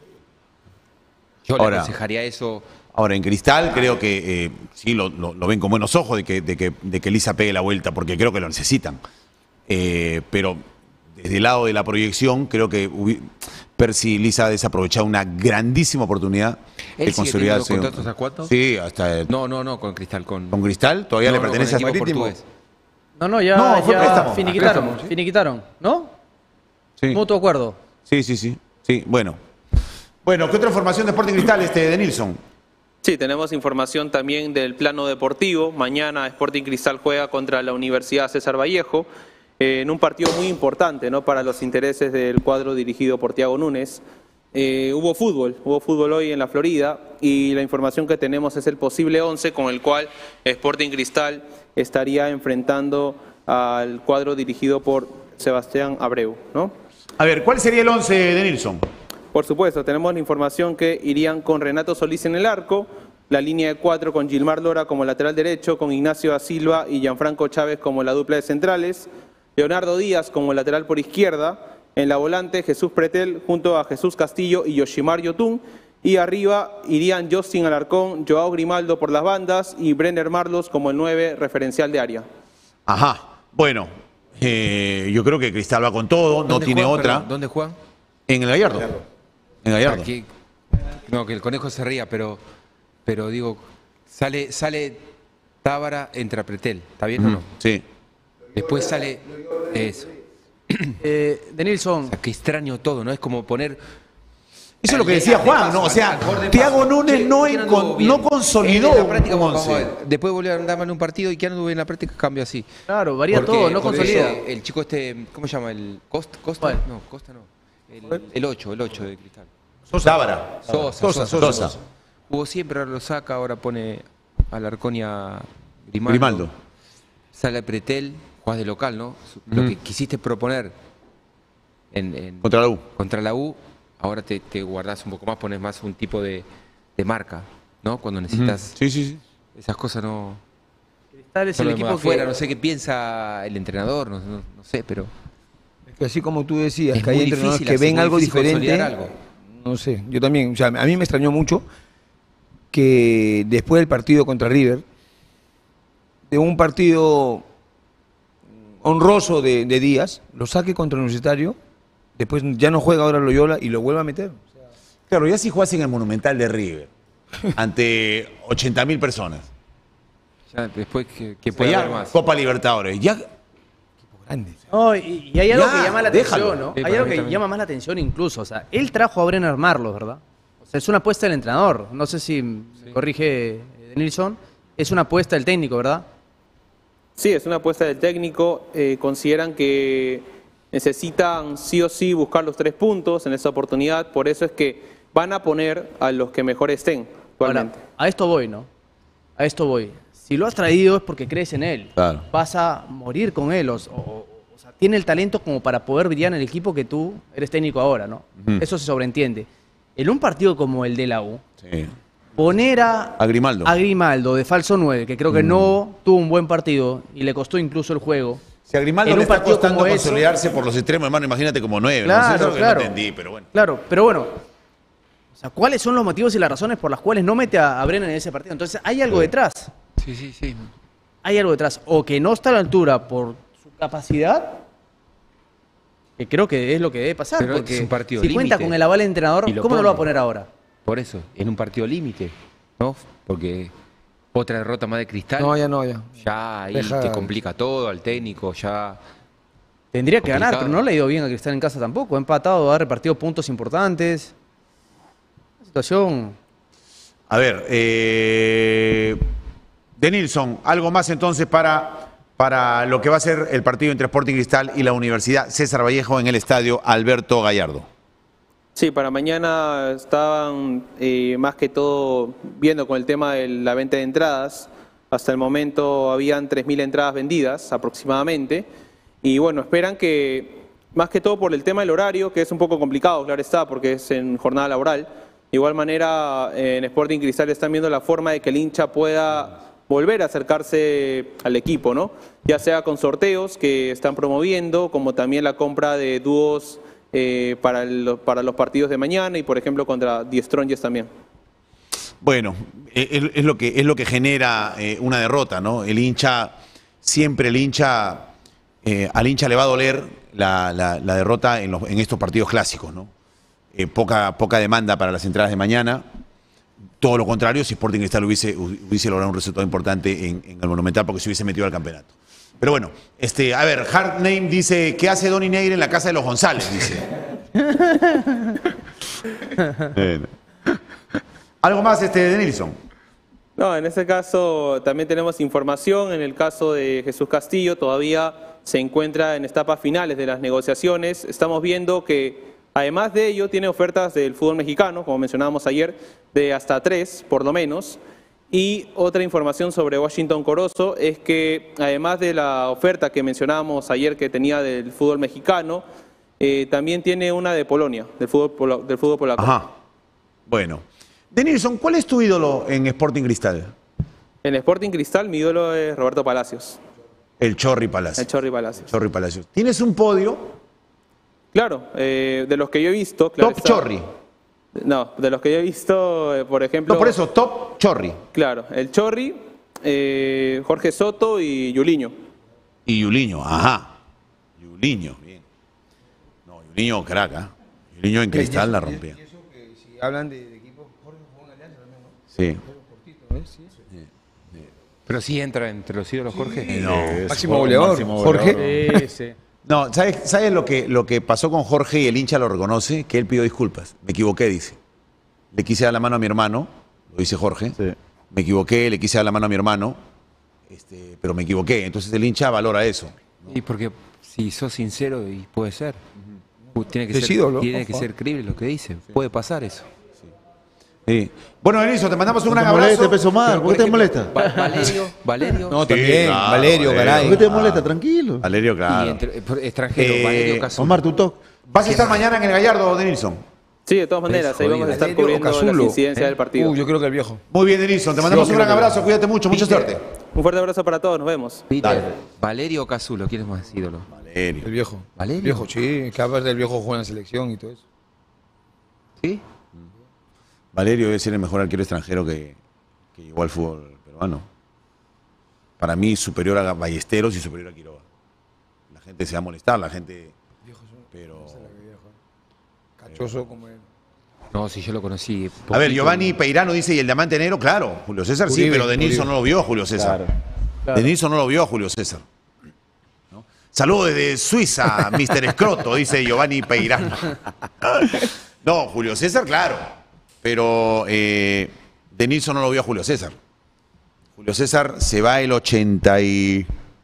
Yo le Ahora- aconsejaría eso. Ahora, en Cristal creo que eh, sí lo, lo- lo ven con buenos ojos de que, de, que, de que Lisa pegue la vuelta, porque creo que lo necesitan. Eh, pero desde el lado de la proyección, creo que hubi- Percy Lisa ha desaprovechado una grandísima oportunidad ¿Él de sigue consolidarse. teniendo contratos a cuánto? Sí, hasta No, no, no, con Cristal, con. con Cristal. Todavía no, le no, con pertenece el a equipo Marítimo. portugués. No, no, ya, No, fue ya préstamo. finiquitaron, Préstamo, sí. finiquitaron, ¿no? Sí. Mutuo acuerdo. sí, sí, sí, sí. Bueno. Bueno, ¿qué otra información de Sporting Cristal este, de Nilsson? Sí, tenemos información también del plano deportivo. Mañana Sporting Cristal juega contra la Universidad César Vallejo eh, en un partido muy importante, ¿no?, para los intereses del cuadro dirigido por Thiago Núñez. Eh, hubo fútbol, hubo fútbol hoy en la Florida y la información que tenemos es el posible once con el cual Sporting Cristal estaría enfrentando al cuadro dirigido por Sebastián Abreu, ¿no? A ver, ¿cuál sería el once de Nilsson? Por supuesto, tenemos la información que irían con Renato Solís en el arco, la línea de cuatro con Gilmar Lora como lateral derecho, con Ignacio da Silva y Gianfranco Chávez como la dupla de centrales, Leonardo Díaz como lateral por izquierda, en la volante Jesús Pretel junto a Jesús Castillo y Yoshimar Yotun, y arriba irían Justin Alarcón, Joao Grimaldo por las bandas y Brenner Marlos como el nueve referencial de área. Ajá. Bueno, eh, yo creo que Cristal va con todo, no ¿Dónde tiene juegan, otra. perdón? ¿Dónde juegan? En el Gallardo. En Gallardo. Aquí- no, que el conejo se ría, pero, pero digo, sale, sale Tábara, entra Pretel, ¿está bien o no? Sí. Después sale eso. Eh, de Nilsson, O sea, qué extraño todo, ¿no? Es como poner. Eso es lo que decía Juan, ¿no? O sea, Thiago Núñez no, encon- no consolidó en la práctica, un vamos a once. ver, después volvió a andar mal en un partido y que anduvo en la práctica cambio así. claro, varía Porque- todo, no porque consolida. eso, el chico este, ¿cómo se llama? El Costa, Costa, ¿Cuál? no, Costa no. El, el ocho, el ocho de Cristal. Tábara. Sosa, Sosa, Sosa, Sosa. Jugó siempre, ahora lo saca, ahora pone a Alarcón y a Grimaldo. Grimaldo. Sale Pretel, jugás de local, ¿no? Lo que quisiste proponer en, en- Contra la U. contra la U, ahora te, te guardás un poco más, pones más un tipo de, de marca, ¿no? Cuando necesitas Sí, sí, sí. esas cosas no... Cristal es el Solo equipo afuera, que... no sé qué piensa el entrenador, no, no- no sé, pero... Es que así como tú decías, Es que hay muy entrenadores difícil que hacer, ven muy algo difícil diferente. consolidar algo. No sé, yo también. O sea, a mí me extrañó mucho que después del partido contra River, de un partido honroso de, de Díaz, lo saque contra el Universitario, después ya no juega ahora Loyola y lo vuelva a meter. Claro, ya si jugás en el Monumental de River, ante ochenta mil personas. Ya después que, que O sea, pueda ya haber más. Copa Libertadores. Ya, Grande. No, y, y hay algo Ya, que llama la déjalo. atención, ¿no? Sí, Hay para algo mí que también. llama más la atención incluso. O sea, él trajo a Brenner Marlos, ¿verdad? O sea, es una apuesta del entrenador. No sé si me corrige eh, Nilsson. Es una apuesta del técnico, ¿verdad? Sí, es una apuesta del técnico. Eh, consideran que necesitan sí o sí buscar los tres puntos en esta oportunidad. Por eso es que van a poner a los que mejor estén Ahora, actualmente. a esto voy, ¿no? A esto voy. Si lo has traído es porque crees en él. Claro. Vas a morir con él. O, o- o sea, tiene el talento como para poder brillar en el equipo que tú eres técnico ahora, ¿no? Ujú. Eso se sobreentiende. En un partido como el de la U, sí. poner a, A Grimaldo. a Grimaldo de falso nueve, que creo que Mm. no tuvo un buen partido y le costó incluso el juego. Si a Grimaldo en le un está partido costando como eso- consolidarse por los extremos, hermano, imagínate como nueve. ¿no? Claro, Eso es lo que claro. no entendí, pero bueno. Claro, pero bueno. O sea, ¿cuáles son los motivos y las razones por las cuales no mete a, a Brennan en ese partido? Entonces, hay algo detrás. Sí, sí, sí. Hay algo detrás. O que no está a la altura por su capacidad, que creo que es lo que debe pasar. Pero porque es un partido si cuenta límite. con el aval del entrenador, Y lo ¿cómo no lo va a pone. poner ahora? Por eso, en un partido límite, ¿no? Porque otra derrota más de Cristal, No, ya no, ya. ya ahí Deja- te complica todo al técnico, ya... Tendría que ganar, Complicado. pero no le ha ido bien a Cristal en casa tampoco. Ha empatado, ha repartido puntos importantes. Una situación. A ver, eh, de Nilsson, algo más entonces para, para lo que va a ser el partido entre Sporting Cristal y la Universidad César Vallejo en el estadio Alberto Gallardo. Sí, para mañana estaban eh, más que todo viendo con el tema de la venta de entradas. Hasta el momento habían tres mil entradas vendidas aproximadamente. Y bueno, esperan que, más que todo por el tema del horario, que es un poco complicado, claro está, porque es en jornada laboral. De igual manera, en Sporting Cristal están viendo la forma de que el hincha pueda volver a acercarse al equipo, ¿no? Ya sea con sorteos que están promoviendo, como también la compra de dúos eh, para, el- para los partidos de mañana y, por ejemplo, contra Die Strongest también. Bueno, es, es lo que, es lo que genera eh, una derrota, ¿no? El hincha, siempre el hincha, eh, al hincha le va a doler la, la- la derrota en, los- en estos partidos clásicos, ¿no? Eh, poca, poca demanda para las entradas de mañana. Todo lo contrario, si Sporting Cristal hubiese, hubiese logrado un resultado importante en, en el Monumental porque se hubiese metido al campeonato. Pero bueno, este, a ver, Hard Name dice, ¿qué hace Donny Negre en la casa de los González? Dice. Bueno. Algo más este, de Nilsson. No, en este caso también tenemos información. En el caso de Jesús Castillo, todavía se encuentra en etapas finales de las negociaciones. Estamos viendo que, además de ello, tiene ofertas del fútbol mexicano, como mencionábamos ayer, de hasta tres, por lo menos. Y otra información sobre Washington Corozo es que, además de la oferta que mencionábamos ayer que tenía del fútbol mexicano, eh, también tiene una de Polonia, del fútbol, polo- del fútbol polaco. Ajá. Bueno. De Nilsson, ¿cuál es tu ídolo en Sporting Cristal? En Sporting Cristal, mi ídolo es Roberto Palacios, El Chorri Palacio. el Chorri Palacios. Chorri Palacios. ¿Tienes un podio? Claro, eh, de los que yo he visto... Claro Top está- Chorri. No, de los que yo he visto, eh, por ejemplo... No, por eso, top Chorri. Claro, el Chorri, eh, Jorge Soto y Yuliño. Y Yuliño, ajá. Yuliño, bien. No, Yuliño, crack, ¿ah? Yuliño en Cristal la rompía. Y eso que si hablan de, de equipos, Jorge jugó en Alianza también, ¿no? Sí. Cortito, ¿no? Sí. Pero sí entra entre los ídolos, Jorge. No. Máximo goleador, Jorge. Sí, sí. No, ¿sabes, ¿sabes lo, que, lo que pasó con Jorge y el hincha lo reconoce? Que él pidió disculpas. Me equivoqué, dice. Le quise dar la mano a mi hermano, lo dice Jorge. Sí. Me equivoqué, le quise dar la mano a mi hermano, este, pero me equivoqué. Entonces el hincha valora eso. Y porque si sos sincero, y puede ser. Tiene que, Es ser, ídolo, tiene ojo, que ¿eh? ser creíble lo que dice. Puede pasar eso. Sí. Bueno, Denilson, te mandamos un No gran te moleste, abrazo. peso mal, ¿por qué te molesta? Va- Valerio, Valerio. No, Sí, también. claro, Valerio, Valerio. caray. ¿Por qué te molesta? Tranquilo. Valerio, Y claro. entre- por- extranjero, Eh, Valerio Casulo. Omar, tu toque. ¿Vas a estar mañana en el Gallardo, Denilson? Sí, de todas maneras, ahí vamos a estar Valerio cubriendo las Casulo. incidencias ¿Eh? del partido. Uh, yo creo que el viejo. Muy bien, Denilson. Te mandamos Yo un creo gran que- abrazo. Cuídate mucho. Mucha suerte. Un fuerte abrazo para todos, nos vemos. Peter, Valerio Casulo, ¿quién es más ídolo? Valerio. El viejo. ¿Valerio? El viejo, sí. Que hablas del viejo juega en la selección y todo eso. ¿Sí? Valerio debe ser el mejor arquero extranjero que, que llegó al fútbol peruano. Para mí, superior a Ballesteros y superior a Quiroga. La gente se va a molestar, la gente. Pero. Cachoso como él. No, si yo lo conocí. A ver, poquito. Giovanni Peirano dice: ¿y el diamante negro? Claro, Julio César sí, Uribe, pero Denilson Uribe. no lo vio, Julio César. Denilson no lo vio, Julio César. ¿No? Saludos desde Suiza, mister Escroto, dice Giovanni Peirano. No, Julio César, claro. Pero eh, Denilson no lo vio a Julio César. Julio César se va el ochenta y...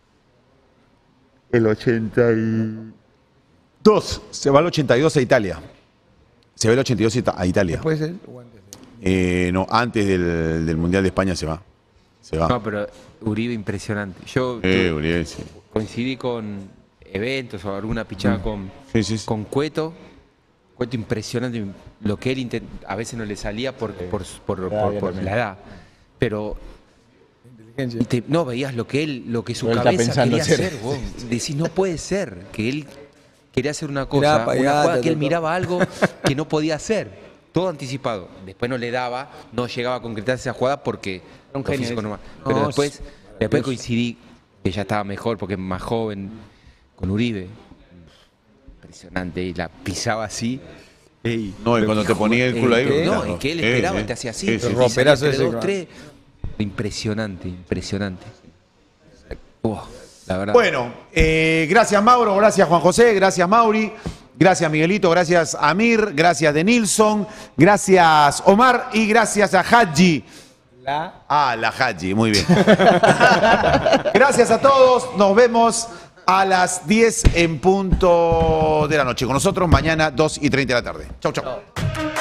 El ochenta y dos. Se va el ochenta y dos a Italia. Se va el ochenta y dos a Italia. ¿Puede ser? O antes de- Eh, no, antes del, del Mundial de España se va. Se va. No, pero Uribe impresionante. Yo Eh, tu- Uribe, sí. coincidí con eventos o alguna pichada con, Sí, sí, sí. con Cueto. Cueto impresionante. Lo que él intent- a veces no le salía por, por, por- por- por la edad. Pero Inteligencia. y te- no veías lo que él, lo que su Lo que él está cabeza pensando quería hacer. hacer. Vos. Decís, no puede ser que él quería hacer una Mirá cosa, pa' una allá, jugada ta, que él ta, ta. miraba algo que no podía hacer. Todo anticipado. Después no le daba, no llegaba a concretar esa jugada porque un lo genio físico ese. no más. Pero No, después, es después coincidí que ya estaba mejor porque es más joven con Uribe. Impresionante. Y la pisaba así. Ey, No, y lo cuando que te ponía el jugaba- culo ahí, ey, claro. No, y que él Sí, esperaba, sí. te hacía así. Sí, sí, y sí. salía Romperazo entre ese, dos, claro. tres. Impresionante, impresionante. Uf, la verdad. Bueno, eh, gracias Mauro, gracias Juan José, gracias Mauri, gracias Miguelito, gracias Amir, gracias Denilson, gracias Omar y gracias a Hadji. La... Ah, la Hadji, muy bien. Gracias a todos, nos vemos a las diez en punto de la noche. Con nosotros mañana dos y treinta de la tarde. Chau, chau.